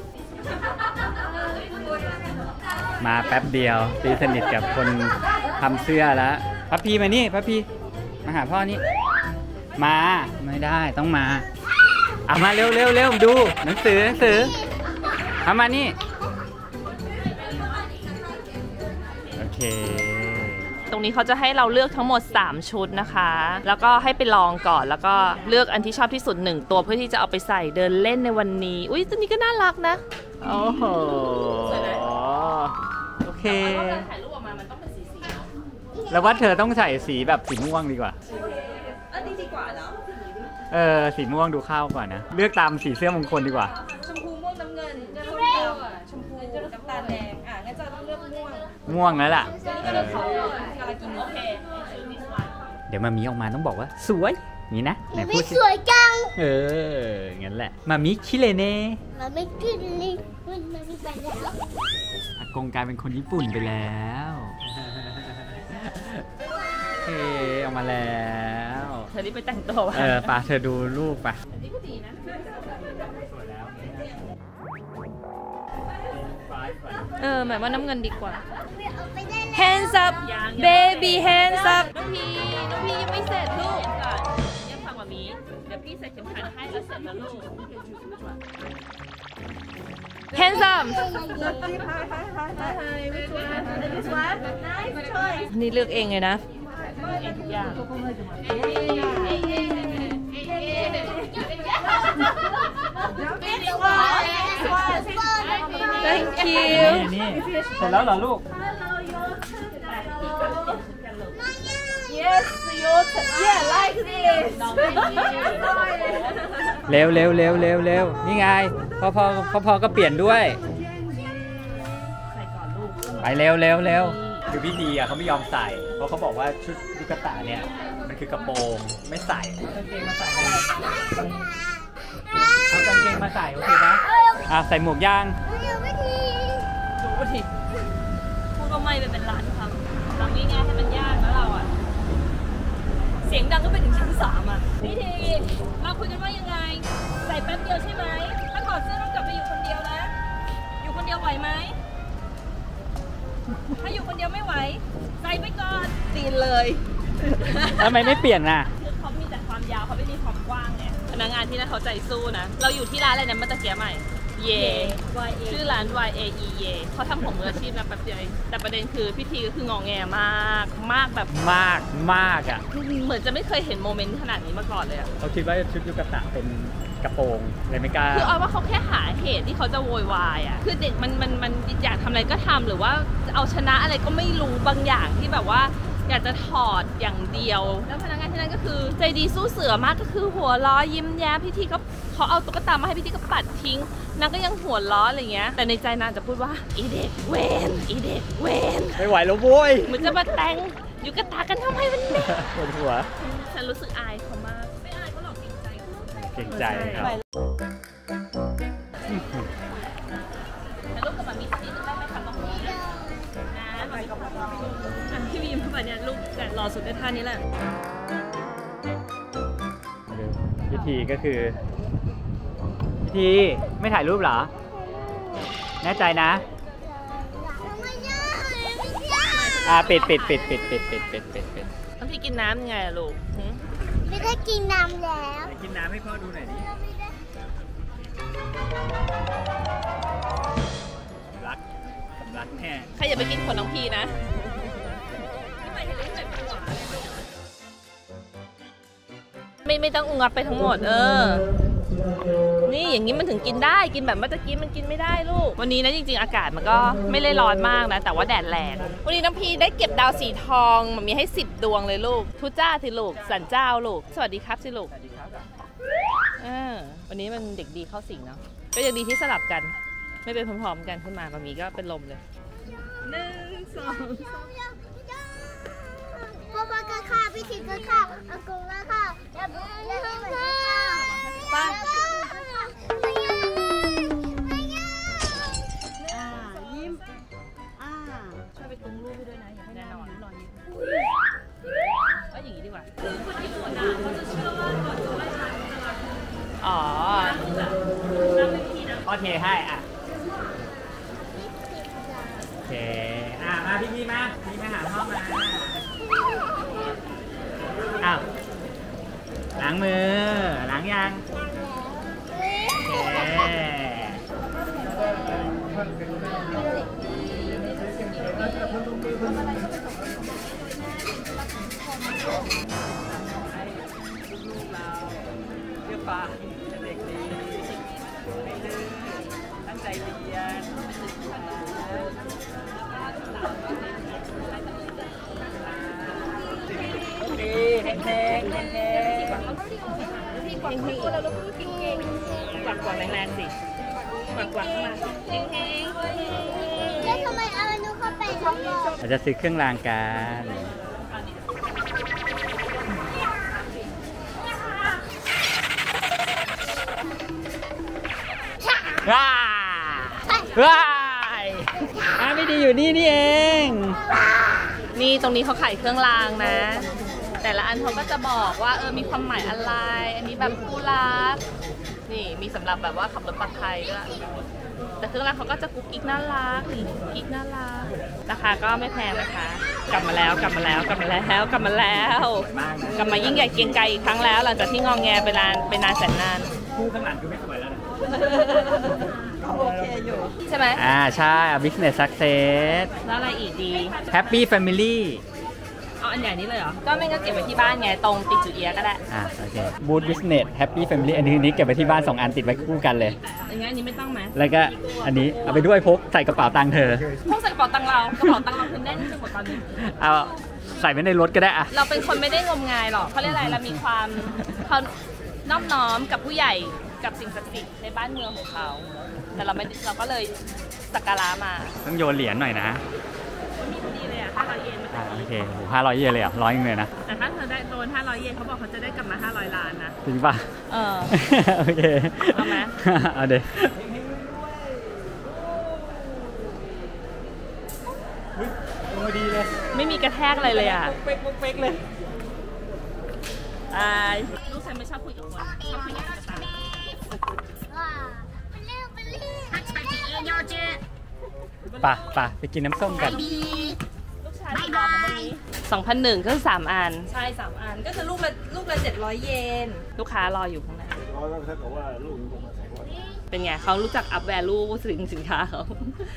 มาแป๊บเดียวตีสนิทกับคนทำเสื้อแล้วพับพีมานี่พับพีมาหาพ่อนี่มาไม่ได้ต้องมาเอามาเร็วดูหนังสือเอามานี่โอเคตรงนี้เขาจะให้เราเลือกทั้งหมด3ชุดนะคะแล้วก็ให้ไปลองก่อนแล้วก็เลือกอันที่ชอบที่สุด1ตัวเพื่อที่จะเอาไปใส่เดินเล่นในวันนี้อุ้ยตัวนี้ก็น่ารักนะโอ้โหโอเคถ่ายรูปออกมามันต้องเป็นสีแล้วว่าเธอต้องใส่สีแบบสีม่วงดีกว่าดีกว่าเนาะสีม่วงดูเข้ากว่านะเลือกตามสีเสื้อมงคลดีกว่าชมพูม่วงน้ำเงินจะต้องเลือกชมพูน้ำตาลแดงงั้นจะต้องเลือกม่วงแล้วล่ะโอเคเดี๋ยวมามีออกมาต้องบอกว่าสวยนี่นะไหนพูดสวยจังงั้นแหละมามิคิเลเน่มามิคิเลเน่มันมีไปแล้วอากงกลายเป็นคนญี่ปุ่นไปแล้วออกมาแล้วเธอรีบไปแต่งตัวป่ะเธอดูรูปป่ะนี่ก็ดีนะหมายว่าน้ำเงินดีกว่า Hands up baby hands up น้องพียังไม่เสร็จลูกยังฟังแบบนี้เดี๋ยวพี่ใส่เข็มขัดให้แล้วเสร็จแล้วลูก Hands up นี่เลือกเองเลยนะเองทุกอย่าง thank you นี่เสร็จแล้วเหรอลูก yes your yeah like this เร็วนี่ไงพอก็เปลี่ยนด้วยไปเร็วคือพี่ดีอ่ะเขาไม่ยอมใส่เพราะเขาบอกว่าชุดยุกตะเนี่ยมันคือกระโปรงไม่ใส่เอากางเกงมาใส่โอเคไหมใส่หมวกย่างดูดิพูดก็ไม่เป็นล้านคำทำง่ายๆให้มันยากแล้วเราอ่ะเสียงดังก็ไปถึงชั้น3อ่ะพี่ทีเราคุยกันว่ายังไงใส่แป๊บเดียวใช่ไหมถ้าถอดเสื้อต้องกลับไปอยู่คนเดียวนะอยู่คนเดียวไหวไหมถ้าอยู่คนเดียวไม่ไหวใส่ไปก่อนตีนเลยทำไมไม่เปลี่ยนน่ะคือเขามีแต่ความยาวเขาไม่มีความกว้างไงพนักงานที่นั่นเขาใจสู้นะเราอยู่ที่ร้านอะไรนะเมื่อตะเกียบใหม่เย่ชื่อร้าน YAE เย่เขาทำผมมืออาชีพนะแป๊บเดียวแต่ประเด็นคือพิธีก็คืองอแงมากแบบมากอ่ะเหมือนจะไม่เคยเห็นโมเมนต์ขนาดนี้มาก่อนเลยอะเขาคิดว่าชุดยุกตะเป็นกระโปรงเลยไม่กล้าคือเอาว่าเขาแค่หาเหตุที่เขาจะโวยวายอะคือเด็กมันอยากทำอะไรก็ทำหรือว่าเอาชนะอะไรก็ไม่รู้บางอย่างที่แบบว่าอยากจะถอดอย่างเดียวแล้วพนักงานที่นั่นก็คือใจดีสู้เสือมากก็คือหัวล้อยิ้มแย้มพิธีก็เขาเอาตุ๊กตามาให้พิธีก็ปัดทิ้งนางก็ยังหัวล้ออะไรเงี้ยแต่ในใจนางจะพูดว่าอีเด็กเวนไม่ไหวแล้วโว้ยมันจะมาแต่งยุกตะกันทำไมมันเนี่ยปวดหัวฉันรู้สึกอายเขามากไม่อายเขาหรอกเกรงใจครับแต่ลูกกับแบบมีสักนิดนึงได้ไหมคะน้องพี่นะพี่บีมเข้าไปเนี่ยลูกแต่รอสุดได้ท่านี้แหละพิธีก็คือพิธีไม่ถ่ายรูปเหรอแน่ใจนะปิดต้องพี่กินน้ำไงลูกไม่ได้กินน้ำแล้วกินน้ำให้พ่อดูหน่อยดิสำลักแน่ใครอย่าไปกินขนน้องพีนะไม่ต้องงับไปทั้งหมดนี่อย่างนี้มันถึงกินได้กินแบบเมื่อกี้มันกินไม่ได้ลูกวันนี้นะจริงๆอากาศมันก็ไม่ได้ร้อนมากนะแต่ว่าแดดแรงวันนี้น้ำพีได้เก็บดาวสีทองมันมีให้10 ดวงเลยลูกทุจ้าสิลูกสันเจ้าลูกสวัสดีครับสิลูกวันนี้มันเด็กดีเข้าสิงเนาะก็ยังดีที่สลับกันไม่เป็นพร้อมๆกันขึ้นมามันมีก็เป็นลมเลย1 2 พ่อก็ข้าพี่ทิพย์ก็ข้าอากงก็ข้าแล้วป้ายิ้มช่วยไปตุ้งรูปให้ด้วยนะอย่าให้แน่นอนรอยยิ้มก็อย่างนี้ดีกว่าคือคนที่บวชนะเขาจะเชื่อว่าก่อนจะไหว้พระจะรักอ๋อน้ำไม่พีนะโอเคให้โอเคมาพี่มาหาพ่อมาล้างมือล้างยังโอเคเชื่อป่ะเด็กดีไม่ดื้อตั้งใจเรียนแห้งพี่กวักตัวแล้วลูกพี่เก่งกวักแรงๆสิกวักมาแห้งแล้วทำไมเอาหนูเข้าไปท้องเราจะซื้อเครื่องรางกันว้ายไม่ดีอยู่นี่เองนี่ตรงนี้เขาขายเครื่องรางนะแต่ละอันเขาก็จะบอกว่ามีความหมายอะไรอันนี้แบบคู่รักนี่มีสำหรับแบบว่าขับรถปลอดภัยด้วยแต่เครื่องรางเขาก็จะกุ๊กกิ๊กน่ารักกิ๊กน่ารักราคาก็ไม่แพงนะคะกลับมาแล้วกลับมายิ่งใหญ่เกรียงไกรอีกครั้งแล้วหลังจากที่งองแงไปนานแสนนานคู่ข้างหลังคือไม่สวยแล้วนะโอเคอยู่ใช่ไหมใช่ business success แล้วอะไรอีกดี happy family เอาอันใหญ่นี้เลยเหรอก็ไม่งั้นเก็บไว้ที่บ้านไงตรงติดจูเอียก็ได้โอเคบูธบิสเนสแฮปปี้แฟมิลี่อันนี้เก็บไว้ที่บ้าน2 อันติดไว้คู่กันเลยอย่างงี้อันนี้ไม่ต้องไหมแล้วก็อันนี้เอาไปด้วยพกใส่กระเป๋าตังค์เธอพกใส่กระเป๋าตังค์เรากระเป๋าตังค์เราคือแน่นที่สุดตอนนี้เอาใส่ไว้ในรถก็ได้อะเราเป็นคนไม่ได้งมงายหรอกเขาเรียกอะไรเรามีความนอบน้อมกับผู้ใหญ่กับสิ่งศักดิ์สิทธิ์ในบ้านเมืองของเขาแต่เราก็เลยสักการะมาต้องโยนเหรียญหน่อยนะมีพอดีเลย500 เยนโอเคโห500 เยนเลย100เลยนะแต่ถ้าเธอได้โดน500 เยนเขาบอกเขาจะได้กลับมา500 ล้านนะจริงป่ะโอเคเอาไหมเอาเดี๋ยวดีเลยไม่มีกระแทกอะไรเลยอ่ะเป๊กเลยลูกฉันไม่ชอบคุยกับคนชอบคุยกับกระต่ายป่ะไปกินน้ำส้มกันลูกชายรอของวันนี้2,100ก็คือ3 อันใช่3 อันก็คือลูกละ700 เยนลูกค้ารออยู่ข้างในเป็นไงเขารู้จักอัพแวลูสินค้าเขา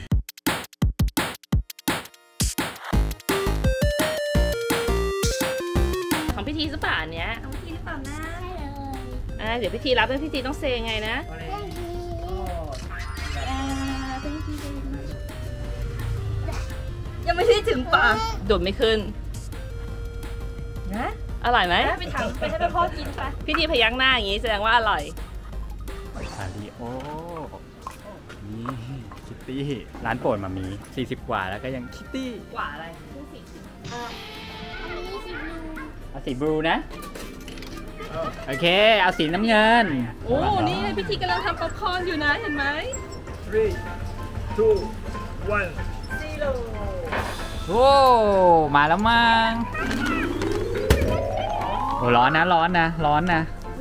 ของพิธีหรือเปล่าอันเนี้ยของพิธีหรือเปล่านะเดี๋ยวพิธีรับแล้วพิธีต้องเซไงนะยังไม่ได้ถึงปากโดดไม่ขึ้นนะอร่อยไหมไปถังไปให้พ่อกินไปพิธีพยักหน้าอย่างนี้แสดงว่าอร่อยซาริโอนี่คิตตี้ร้านโปรดมามี40 กว่าแล้วก็ยังคิตตี้กว่าอะไรเอาสีบลูนะโอเคเอาสีน้ำเงินโอ้นี่พิธีกำลังทำป๊อปคอร์นอยู่นะเห็นไหม 3 2 1 โอ้มาแล้วมั้งโอ้ร้อนนะร้อนไหมร้อน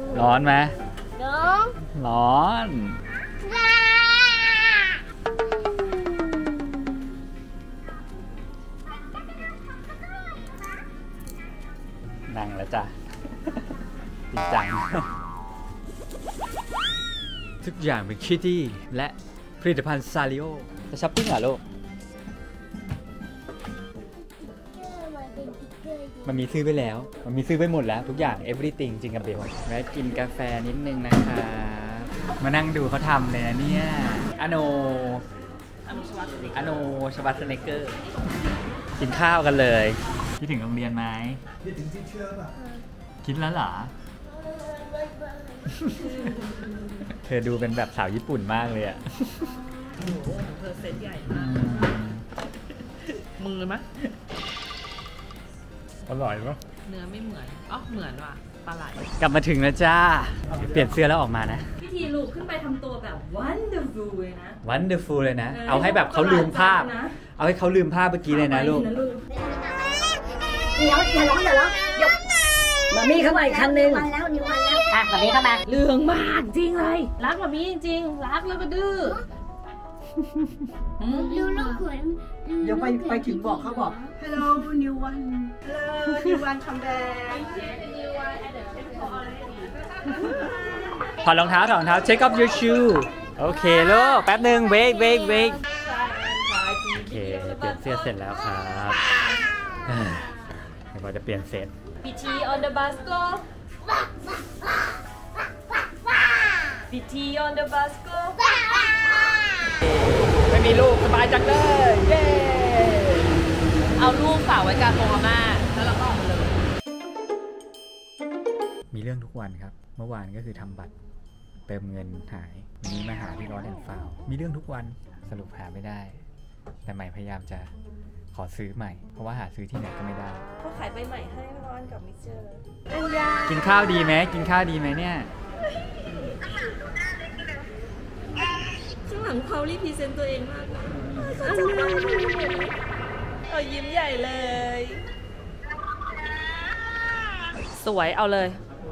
นั่งแล้วจ้ะจริงจังทุกอย่างเป็นคิตตี้และผลิตภัณฑ์ซาริโอจะช้อปปิ้งเหรอลูกมันมีซื้อไปแล้วมันมีซื้อไปหมดแล้วทุกอย่าง everything จริงกับเบลแวะกินกาแฟนิดนึงนะคะมานั่งดูเขาทำเลยนะเนี่ยอโนชวัตสเนกเกอร์กินข้าวกันเลยคิดถึงโรงเรียนไหมคิดถึงที่เชื่อป่ะคิดแล้วเหรอเธอดูเป็นแบบสาวญี่ปุ่นมากเลยอ่ะเธอเซตใหญ่มากมือไหมอร่อยปะเนื้อไม่เหมือนเหมือนว่ะปลาไหลกลับมาถึงแล้วจ้าเปลี่ยนเสื้อแล้วออกมานะพิธีลุกขึ้นไปทำตัวแบบ wonderful เลยนะ wonderful เลยนะเอาให้แบบเขาลืมภาพเอาให้เขาลืมภาพเมื่อกี้เลยนะลูกอย่าร้องมามีเข้ามาอีกคันนึงมามีเข้ามาเรื่องมากจริงเลยรักมามีจริงรักแล้วก็ดื้อดูลูกขนเดี๋ยวไปถึงบอกเขาบอก Hello new one Hello new one come back ถอดรองเท้าtake off your shoe โอเคลูกแป๊บนึง wait โอเคเปลี่ยนเสื้อเสร็จแล้วครับเดี๋ยวเราจะเปลี่ยนเสร็จพิธี on the bus go พิธี on the bus go ไม่มีลูกสบายจังเลยเย้เอาลูกฝากไว้กลางโรงอาม่าแล้วเราก็ออกมาเลยมีเรื่องทุกวันครับเมื่อวานก็คือทำบัตรเติมเงินหายวันนี้มาหาที่ร้อนแอนด์ฟาวมีเรื่องทุกวันสรุปหาไม่ได้แต่ใหม่พยายามจะขอซื้อใหม่เพราะว่าหาซื้อที่ไหนก็ไม่ได้เขาขายใบใหม่ให้ร้อนกับมิเชลกินข้าวดีไหมเนี่ยข้างหลังเขารีพรีเซนต์ตัวเองมากเลยยิ้มใหญ่เลยสวยเอาเลย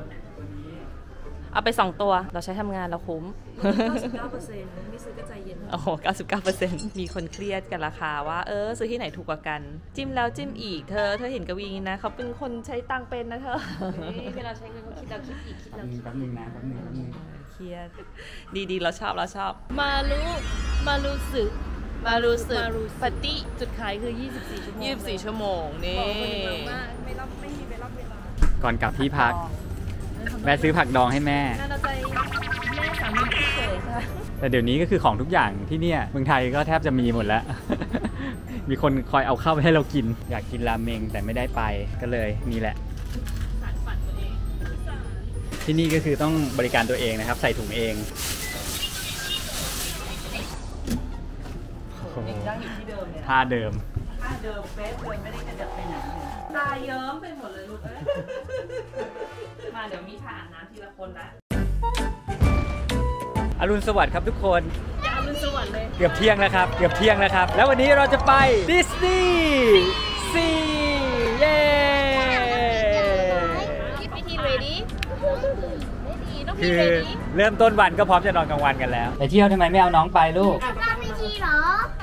เอาไป2 ตัวเราใช้ทำงานเราคุ้ม 99% ไม่ซื้อก็ใจเย็นโอ้โห 99% มีคนเครียดกันราคาว่าซื้อที่ไหนถูกกว่ากันจิ้มแล้วจิ้มอีกเธอเห็นกวีนะเขาเป็นคนใช้ตังเป็นนะเธอเวลาใช้เงินเขาคิดแล้วคิดอีกคิดแล้วแป๊บนึงเครียดดีๆเราชอบมารู้สึกมารู้สึกปฏิจุดขายคือ24 ชั่วโมง 24 ชั่วโมงนี่ไม่มีเวลาก่อนกลับที่พักแม่ซื้อผักดองให้แม่น่าจะแม่สามีพี่เขยค่ะแต่เดี๋ยวนี้ก็คือของทุกอย่างที่เนี่ยเมืองไทยก็แทบจะมีหมดแล้ว มีคนคอยเอาเข้าไปให้เรากิน อยากกินราเมงแต่ไม่ได้ไปก็เลยนี่แหละ ที่นี่ก็คือต้องบริการตัวเองนะครับ ใส่ถุงเองนั่งอยู่ที่เดิมเนี่ยท่าเดิมท่าเดิมเป๊ะเลยไม่ได้กระเดิบไปไหนตาเยิ้มไปหมดเลยลูกเอ้ยมาเดี๋ยวมีผ่านน้ำทีละคนละอรุณสวัสดิ์ครับทุกคนอย่าอรุณสวัสดิ์เลยเกือบเที่ยงแล้วครับ เกือบเที่ยงแล้วครับ แล้ววันนี้เราจะไปดิสนีย์ซีเย้พิธี ready ต้องมีคือ ready เริ่มต้นวันก็พร้อมจะนอนกลางวันกันแล้วไปเที่ยวทำไมไม่เอาน้องไปลูกทำพิธีเหรอ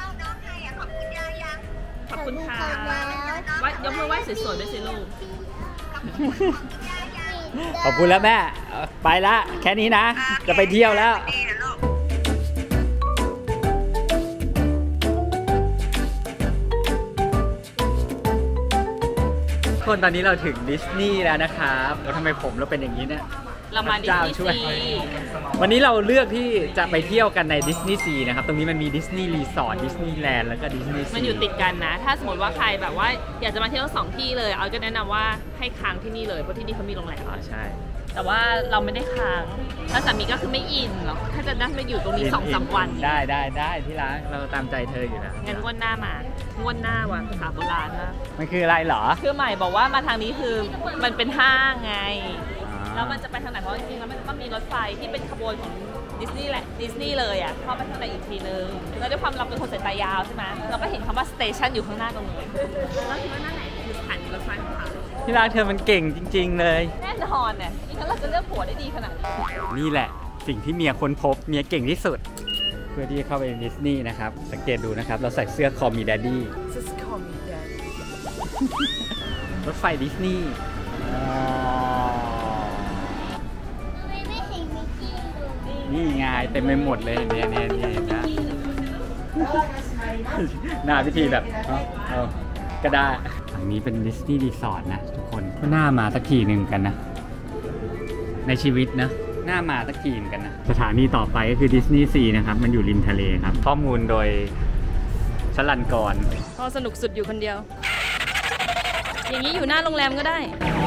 ขอบคุณค่ะแล้ววัดยกมือไหว้สวยๆด้วยสิลูกขอบคุณแล้วแม่ไปละแค่นี้นะ จะไปเที่ยวแล้วคนตอนนี้เราถึงดิสนีย์แล้วนะครับแล้วทำไมผมเราเป็นอย่างนี้เนี่ยเรามาดิสนีย์พระเจ้าช่วยซีวันนี้เราเลือกที่จะไปเที่ยวกันในดิสนีย์ซีนะครับตรงนี้มันมีดิสนีย์รีสอร์ทดิสนีย์แลนด์แล้วก็ดิสนีย์ซีมันอยู่ติดกันนะ ถ้าสมมติว่าใครแบบว่าอยากจะมาเที่ยว2 ที่เลยเอาก็แนะนำว่าให้ค้างที่นี่เลยเพราะที่นี่เขามีโรงแรมใช่แต่ว่าเราไม่ได้ค้างแล้วสามีก็คือไม่อินหรอกถ้าจะนั่งมาอยู่ตรงนี้2-3 วันได้ที่รักเราตามใจเธออยู่แล้วงั้นงวดหน้ามางวดหน้าว่ะภาษาโบราณนะมันคืออะไรเหรอคือใหม่บอกว่ามาทางนี้คือมันเป็นห้างไง แล้วมันจะไปทางไหนเพราะจริงๆแล้วมันก็มีรถไฟที่เป็นขบวนของดิสนีย์แหละดิสนีย์เลยอ่ะเข้าไปข้างในอีกทีนึงแล้วด้วยความเราเป็นคนสายตายาวใช่ไหมเราก็เห็นคำว่าสเตชันอยู่ข้างหน้าตรงนี้แล้วคิดว่านั่นไหนคือสถานีรถไฟของเขาที่รักเธอมันเก่งจริงๆเลยแน่นอนเนี่ยนี่งั้นเราจะเลือกผัวได้ดีขนาดนี้นี่แหละสิ่งที่เมียค้นพบเมียเก่งที่สุด เพื่อที่จะเข้าไปดิสนีย์นะครับสังเกตดูนะครับเราใส่เสื้อคอมีแดดดี้รถไฟดิสนีย์ทำไมไม่เห็นมิกกี้เลยนี่ไงเต็มไปหมดเลยเนี่ยนะหน้าพิธีแบบเอาก็ได้อันนี้เป็นดิสนีย์รีสอร์ทนะทุกคนก็น่ามาสักทีหนึ่งกันนะในชีวิตนะน่ามาสักทีเหมือนกันนะสถานีต่อไปก็คือดิสนีย์ซีนะครับมันอยู่ริมทะเลครับข้อมูลโดยชลันกรพอสนุกสุดอยู่คนเดียว อย่างนี้อยู่หน้าโรงแรมก็ได้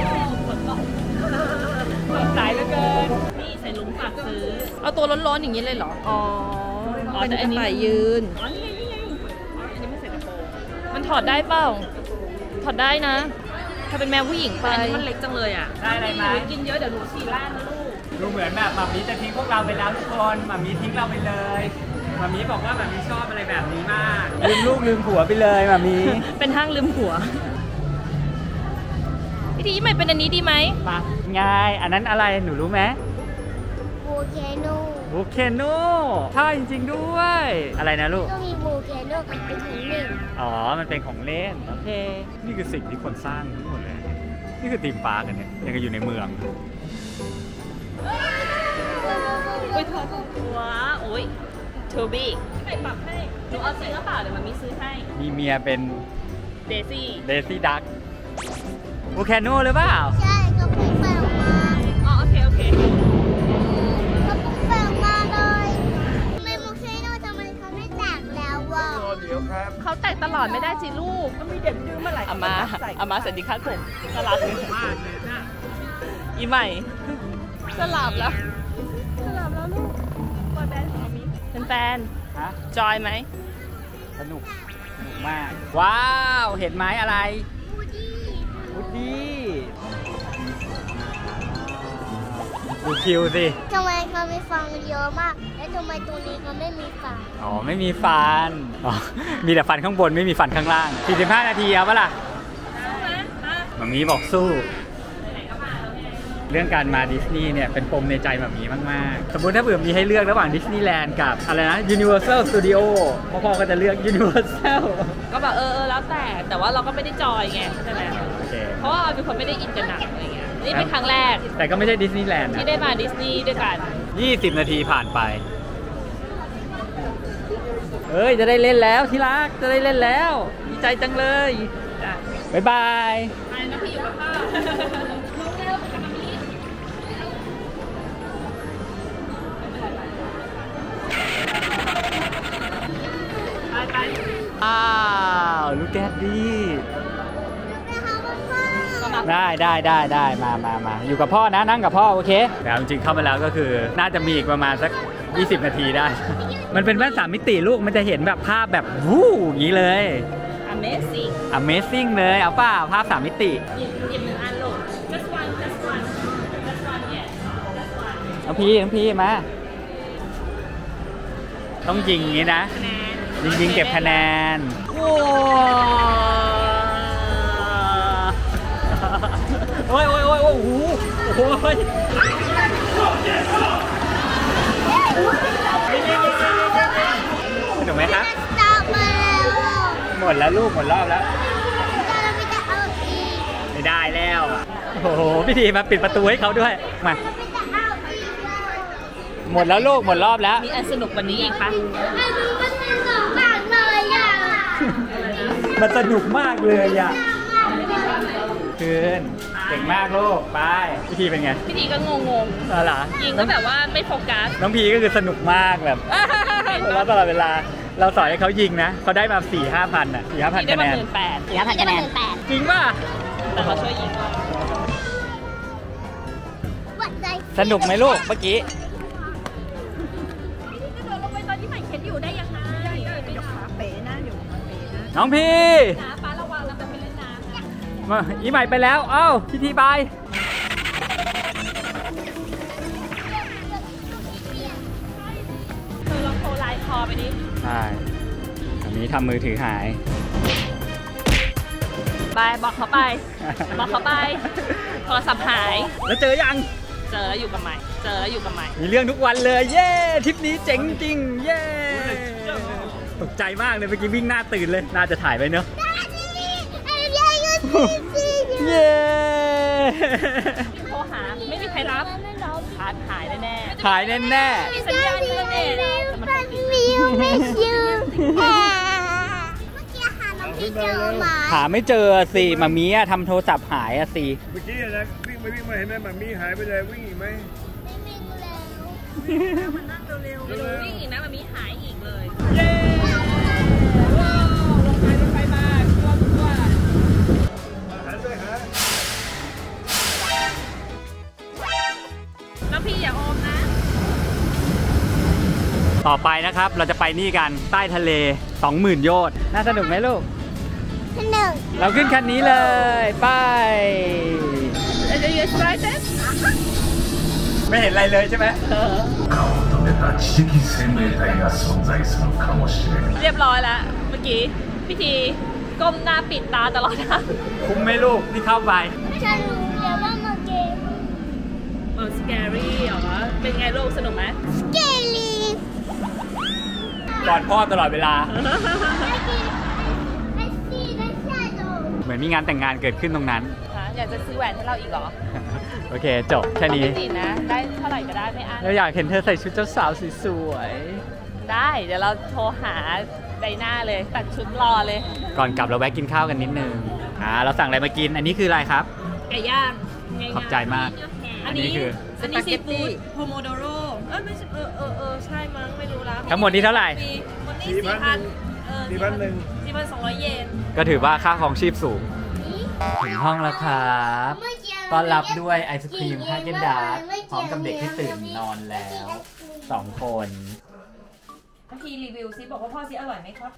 สายเหลือเกินนี่ใส่ลุงฝากซื้อเอาตัวร้อนๆอย่างนี้เลยเหรอ อ๋อแต่อันนี้ไหลยืนอ๋อนี่ไงอันนี้ไม่ใส่กระโปรงมันถอดได้เปล่า ถอดได้นะ ถ้าเป็นแมวผู้หญิงไปอันนี้มันเล็กจังเลยอ่ะได้อะไรไหมกินเยอะเดี๋ยวหนูฉี่ราดนะลูกดูเหมือนแบบหมามีจะทิ้งพวกเราไปแล้วทุกคนหมามีทิ้งเราไปเลยหมามีบอกว่าหมามีชอบอะไรแบบนี้มากลืมลูกลืมผัวไปเลยหมามีเป็นห้างลืมผัววิธีใหม่เป็นอันนี้ดีไหมมาง่ายอันนั้นอะไรหนูรู้ไหมโวเคโนโวลเคโนใช่จริงๆด้วยอะไรนะลูกก็มีโวเคโนเป็นของหนึ่งอ๋อมันเป็นของเล่นโอเคนี่คือสิ่งที่คนสร้างทั้งหมดเลยนี่คือธีมปาร์คกันเนี่ยยังอยู่ในเมืองอุ้ยเธอว้าโอ้ยทูบี้ใครปรับให้หนูเอาจริงหรือเปล่าเดี๋ยวมันมีซื้อให้มีเมียเป็นเดซี่เดซี่ดักโวลเคโนหรือเปล่าใช่ก็พุ่งไปออกมาอ๋อโอเคโอเคก็พุ่งไปออกมาเลยทำไมโวเคโนทำไมเขาไม่แตกแล้ววะเขาแตกตลอดไม่ได้สิลูกมันมีเด็กดื้อเมื่อไหร่อามาสวัสดีครับผมสลับมากเลยนะอีใหม่สลับแล้วลูกบอยแบนด์ของมีเป็นแฟนฮะจอยไหมสนุกมากว้าวเห็นไหมอะไรวูดดี้วูดดี้ดูคิวสิทำไมเขามีฟังเยอะมาก แล้วทำไมตัวนี้เขาไม่มีฟังอ๋อไม่มีฟันอ๋อมีแต่ฟันข้างบนไม่มีฟันข้างล่าง45 นาทีเอาปะล่ะหมามีบอกสู้ เรื่องการมาดิสนีย์เนี่ยเป็นปมในใจแบบนี้มากๆสมมติถ้าเผื่อมีให้เลือกระหว่างดิสนีย์แลนด์กับอะไรนะ Universal Studio พ่อก็จะเลือก Universal ก็แบบแล้วแต่ว่าเราก็ไม่ได้จอยไงใช่ไหมโอเคเพราะว่าเราเป็นคนไม่ได้อินกับหนังอะไรเงี้ยนี่เป็นครั้งแรกแต่ก็ไม่ใช่ดิสนีย์แลนด์นะที่ได้มาดิสนีย์ด้วยกัน 20 นาทีผ่านไปเอ้ยจะได้เล่นแล้วที่รักจะได้เล่นแล้วดีใจจังเลยบ๊ายบายไปนะพี่อยู่กับพ่อลงเร็วกับมามีไปอ้าวลูกแกดดี้ได้มาอยู่กับพ่อนะนั่งกับพ่อโอเคแต่จริงๆเข้ามาแล้วก็คือน่าจะมีอีกประมาณสัก20 นาทีได้ มันเป็นแว่น3 มิติลูกมันจะเห็นแบบภาพแบบวู้อย่างนี้เลย Amazing เลยเอาป่ะภาพ3 มิติหยิบ1 อันลูก just one yes just one น้องพี่มาต้องยิงอย่างนี้นะยิงเก็บคะแนนโอ้ยโอ้โหถูกไหมครับหมดแล้วลูกหมดรอบแล้วไม่ได้แล้วโอ้โหพี่ทีมาปิดประตูให้เขาด้วยมาหมดแล้วลูกหมดรอบแล้วมีอันสนุกกว่านี้อีกปะมันสนุกมากเลยอ่ะคืนเก่งมากลูกไปพี่ทีเป็นไงพี่ทีก็งงเหรอยิงก็แบบว่าไม่โฟกัสน้องพีก็คือสนุกมากแบบแล้วตลอดเวลาเราสอนให้เขายิงนะเขาได้มา 4-5 พันอ่ะ 4-5,000 คะแนน 4,000 คะแนนจริงป่ะแต่เขาช่วยยิงสนุกไหมลูกเมื่อกี้ลงไปตอนที่ใหม่เข็นอยู่ได้ยังไงขาเป๋นะอยู่ขาเป๋นะน้องพีป้าระวังแล้วไปเล่นน้ำมาอีใหม่ไปแล้วเอ้าพี่ทีไปลองโทรไลน์คอไปดิใช่อันนี้ทำมือถือหายไปบอกเขาไปโทรศัพท์หายแล้วเจอยังเจออยู่กับใหม่มีเรื่องทุกวันเลยเย้ทริปนี้เจ๋งจริงเย้ตกใจมากเลยเมื่อกี้วิ่งหน้าตื่นเลยน่าจะถ่ายไปเนอะเย้โทรหาไม่มีใครรับหายแน่มีสัญญาณอินเทอร์เน็ตมันมีไม่เจอหาไม่เจอสิมามีทำโทรศัพท์หายอะสิเมื่อกี้นะวิ่งมาเห็นไหมมามีหายไปเลยวิ่งอีกไหมไม่วิ่งแล้วมันนั่งเร็ววิ่งอีกนะมามีหายอีกเลยเย้ว้าวลงไปมาตัวน้องพี่อย่าอมนะต่อไปนะครับเราจะไปนี่กันใต้ทะเล 20,000 โยชน์น่าสนุกไหมลูกสนุกเราขึ้นคันนี้เลยไปไม่เห็นอะไรเลยใช่ไหมเรียบร้อยแล้วเมื่อกี้พิธีก้มหน้าปิดตาตลอดนะคุ้มไหมลูกที่เข้าไปฉันรู้แล้วว่ามันเกมสแกรี่เหรอเป็นไงลูกสนุกไหมสแกรี่กอดพ่อตลอดเวลาเหมือนมีงานแต่งงานเกิดขึ้นตรงนั้นอยากจะซื้อแหวนให้เราอีกเหรอโอเคจบแค่นี้ติดนะได้เท่าไหร่ก็ได้ไม่อั้นเราอยากเห็นเธอใส่ชุดเจ้าสาวสวยๆได้เดี๋ยวเราโทรหาไดน่าเลยตัดชุดรอเลยก่อนกลับเราแวะกินข้าวกันนิดนึงเราสั่งอะไรมากินอันนี้คืออะไรครับไก่ย่างขอบใจมากอันนี้คือซีฟู้ดโพโมโดโร่ไม่ใช่ใช่มั้งไม่รู้แล้วทั้งหมดนี้เท่าไหร่ 4,200 เยนก็ถือว่าค่าของชีพสูงถึงห้องแล้วครับต้อนรับด้วยไอศครีมฮาเกนดาร์ทพร้อมกับเด็กที่ตื่นนอนแล้ว2 คนพี่รีวิวซิบอกว่าพ่อซิอร่อยไหมครับ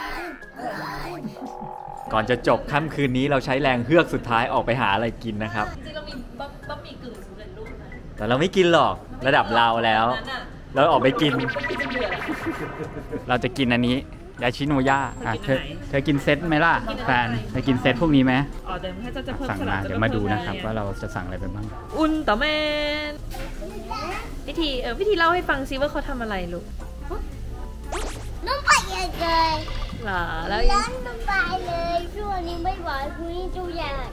ก่อนจะจบค่ำคืนนี้เราใช้แรงเฮือกสุดท้ายออกไปหาอะไรกินนะครับจริงๆเรามีบะหมี่กึ่งสำเร็จรูปนะแต่เราไม่กินหรอกระดับเราแล้วเราออกไปกินเราจะกินอันนี้ยาชิโนย่าเธอกินเซตไหมล่ะแฟนเธอกินเซตพวกนี้ไหมเดี๋ยวให้จะเพิ่มสั่งมาเดี๋ยวมาดูนะครับว่าเราจะสั่งอะไรไปบ้างอุลตร้าแมนพิธีเล่าให้ฟังซิว่าเขาทำอะไรลูกน้องไปเลยหรอแล้วน้องไปเลยช่วงนี้ไม่ไหวคุณนี่ตัวใหญ่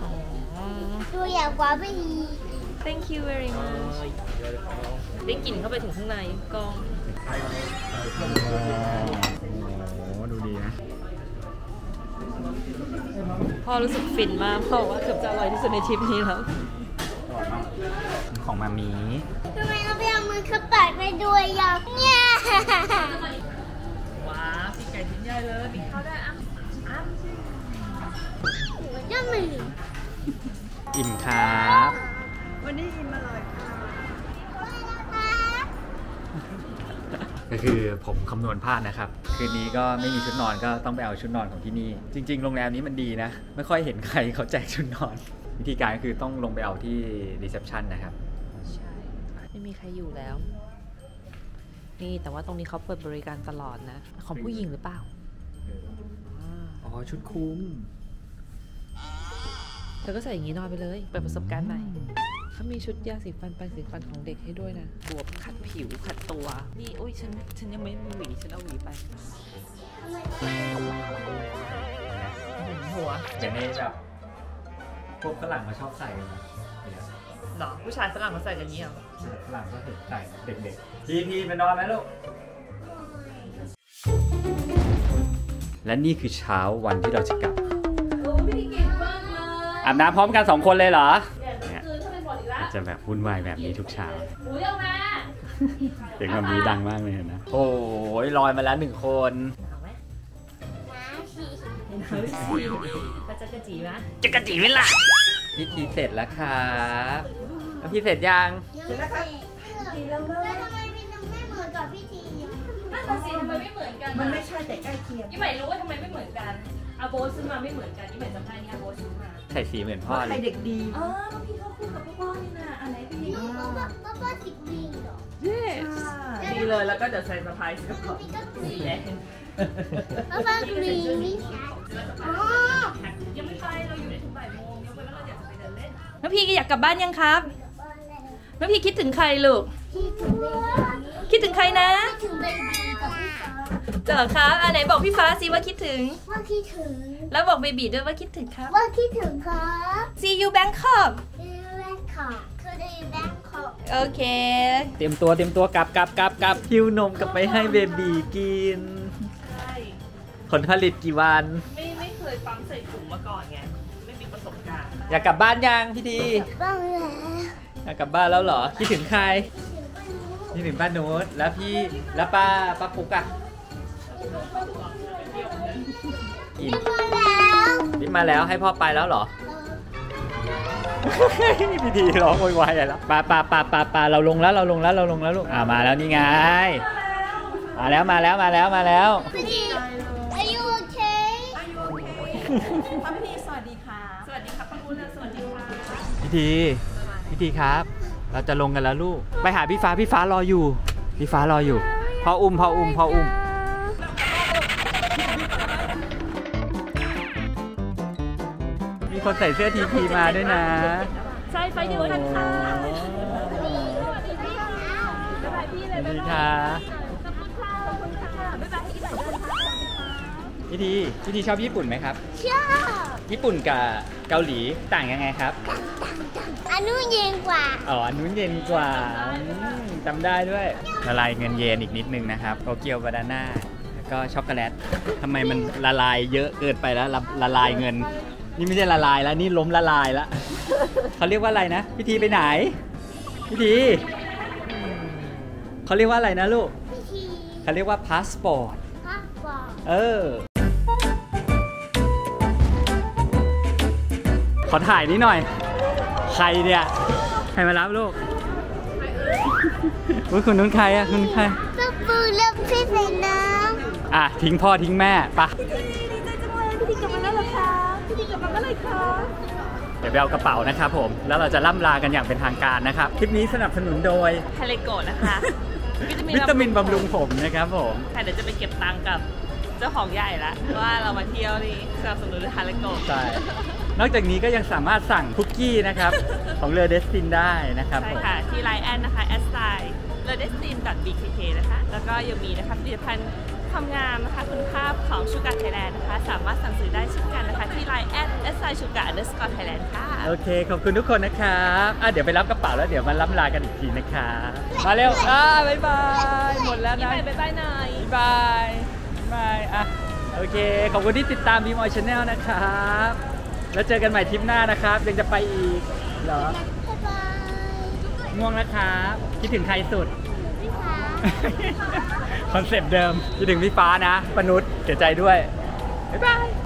กว่าไม่ดี Thank you very much ได้กลิ่นเข้าไปถึงข้างในกล้องพ่อรู้สึกฟินมากเพราะว่าเกือบจะอร่อยที่สุดในทริปนี้แล้วของมามีทำไมเราไปเอามือเข้าปากไปด้วยอ่ะเนี่ยว้าวปีกไก่ชิ้นใหญ่เลยมีข้าวได้อ่ะเจ้ามืออิ่มครับวันนี้อิ่มอร่อยค่ะก็คือผมคำนวณพลาดนะครับ คืนนี้ก็ไม่มีชุดนอนก็ต้องไปเอาชุดนอนของที่นี่ จริงๆโรงแรมนี้มันดีนะ ไม่ค่อยเห็นใครเขาแจกชุดนอน วิธีการก็คือต้องลงไปเอาที่รีเซพชันนะครับใช่ไม่มีใครอยู่แล้ว นี่แต่ว่าตรงนี้เขาเปิดบริการตลอดนะ ของผู้หญิงหรือเปล่าอ๋อชุดคุ้มเธอก็ใส่อย่างนี้นอนไปเลยเปิดประสบการณ์ใหม่เขามีชุดยาสีฟันแปรงสีฟันของเด็กให้ด้วยนะบวบขัดผิวขัดตัวนี่โอ้ยฉันยังไม่มีหวีฉันเอาหวีไปหัวเดี๋ยวนี้แบบพวกฝรั่งมาชอบใส่กันนะหรอผู้ชายฝรั่งเขาใส่กันเงี้ยฝรั่งก็ถึงใส่เด็กๆทีไปนอนไหมลูก และนี่คือเช้าวันที่เราจะกลับอาบน้ำพร้อมกัน2 คนเลยเหรอเนี่ยจะแบบวุ่นวายแบบนี้ทุกเช้าเสียงแบบนี้ดังมากเลยนะโอ้ยลอยมาแล้ว1 คนก็จะกระจีไหมจะกระจีไหมล่ะพิธีเสร็จแล้วครับแล้วพี่เสร็จยังแล้วทำไมพี่น้องไม่เหมือนกับพี่ทีนั่นน่ะสิทำไมไม่เหมือนกันมันไม่ใช่แต่ใกล้เคียงยี่ใหม่รู้ว่าทำไมไม่เหมือนกันอาโบซื้อมาไม่เหมือนกันยี่ใหม่จำได้นี่อาโบซื้อมาใส่สีเหมือนพ่อใคเลรยเด็กดีอ๋อพี่เขาคู่กับพ่อนี่นะอะไรพี่ลูกก็ติดวิ่งเหรอดีเลยแล้วก็เดี๋ยวใส่สะพายกระเป๋าพี่ก็ติสีดแดงป้ามีนี่อ๋อยังไม่ไปเราอยู่ได้ถึงบ่ายโมงยกเว้นว่าเราอยากจะไปเดินเล่นน้องพี่อยากกลับบ้านยังครับน้องพี่คิดถึงใครลูกคิดถึงเบบีคิดถึงใครนะคิดถึงเบบีกับพี่ฟ้าเจอครับอันไหนบอกพี่ฟ้าสิว่าคิดถึงว่าคิดถึงแล้วบอกเบบีด้วยว่าคิดถึงครับว่าคิดถึงครับ See you Bangkok แบงคอกคือได้แบงคอกโอเคเตรียมตัวกลับหิวนมกลับไปให้เบบีกินใช่ผลผลิตกี่วันไม่เคยปั๊มใส่ถุงมาก่อนไงไม่มีประสบการณ์อยากกลับบ้านยังพี่ดีบ้างแล้วอยากกลับบ้านแล้วเหรอคิดถึงใครคิดถึงป้านุชแล้วพี่แล้วป้าปุ๊กอะกินมาแล้วรีบมาแล้วให้พ่อไปแล้วเหรอ พี่ดีร้องโวยวายอะไรแล้วปาเราลงแล้วลูกมาแล้วนี่ไงมาแล้วพี่ดี Are you okay ป้าพี่สวัสดีค่ะสวัสดีครับป้าคุณสวัสดีค่ะพี่ดีครับ เราจะลงกันแล้วลูกไปหาพี่ฟ้ารออยู่พ่ออุ้มมีคนใส่เสื้อทีมาด้วยนะใช่ไปเดียวกันค่ะสวัสดีค่ะพี่ทีชอบญี่ปุ่นไหมครับชอบญี่ปุ่นกับเกาหลีต่างยังไงครับอันนู้นเย็นกว่าอ๋ออันนู้นเย็นกว่าจำได้ด้วยละลายเงินเยนอีกนิดนึงนะครับโตเกียวบานาน่าแล้วก็ช็อกโกแลตทำไมมันละลายเยอะเกินไปแล้วละลายเงินนี่ไม่ใช่ละลายแล้วนี่ล้มละลายแล้ว เขาเรียกว่าอะไรนะพิธีไปไหนพิธีเขาเรียกว่าอะไรนะลูกพี่ทีเขาเรียกว่าพาสปอร์ตพักก่อนขอถ่ายนิดหน่อยใครเนี่ยใครมารับลูกคุณนุ้นใครอะคุณใครก็ปูเลือกพี่ใส่น้อ่ะทิ้งพ่อทิ้งแม่ปะพี่กลับมาแล้วเหรอคะพี่กลับมาเมื่อไหร่คะเดี๋ยวไปเอากระเป๋านะครับผมแล้วเราจะล่ำลากันอย่างเป็นทางการนะครับคลิปนี้สนับสนุนโดยไทเลโกะนะคะวิตามินบำรุงผมนะครับผมแต่เดี๋ยวจะไปเก็บตังค์กับเจ้าของใหญ่ละว่าเรามาเที่ยวนี่สนับสนุนไทเลโกะใช่นอกจากนี้ก็ยังสามารถสั่งคุกกี้นะครับของเรือเดสตินได้นะครับใช่ผมค่ะที่ไลน์แอนนะคะแอดไซน์ledestin.bkk นะคะแล้วก็ยังมีนะคะผลิตภัณฑ์ความงามนะคะคุณภาพของชูการ์ไทยแลนด์นะคะสามารถสั่งซื้อได้เช่นกันนะคะที่ไลน์แอดไซน์ชูการ์_ไทยแลนด์ค่ะโอเคขอบคุณทุกคนนะครับเดี๋ยวไปรับกระเป๋าแล้วเดี๋ยวมาล่ำลากันอีกทีนะครับมาเร็วบ๊ายบายหมดแล้วนะบ๊ายบายหน่อยบ๊ายบายอ่ะบ๊ายโอเค ขอบคุณที่ติดตามบีมอยชาแนลนะครับ แล้วเจอกันใหม่ทริปหน้านะครับ ยังจะไปอีกเหรอบ๊ายบายง่วงนะครับ คิดถึงใครสุดพี่ฟ้าคอนเซปต์เดิม คิดถึงพี่ฟ้านะปนุษเสียใจด้วย บ๊ายบาย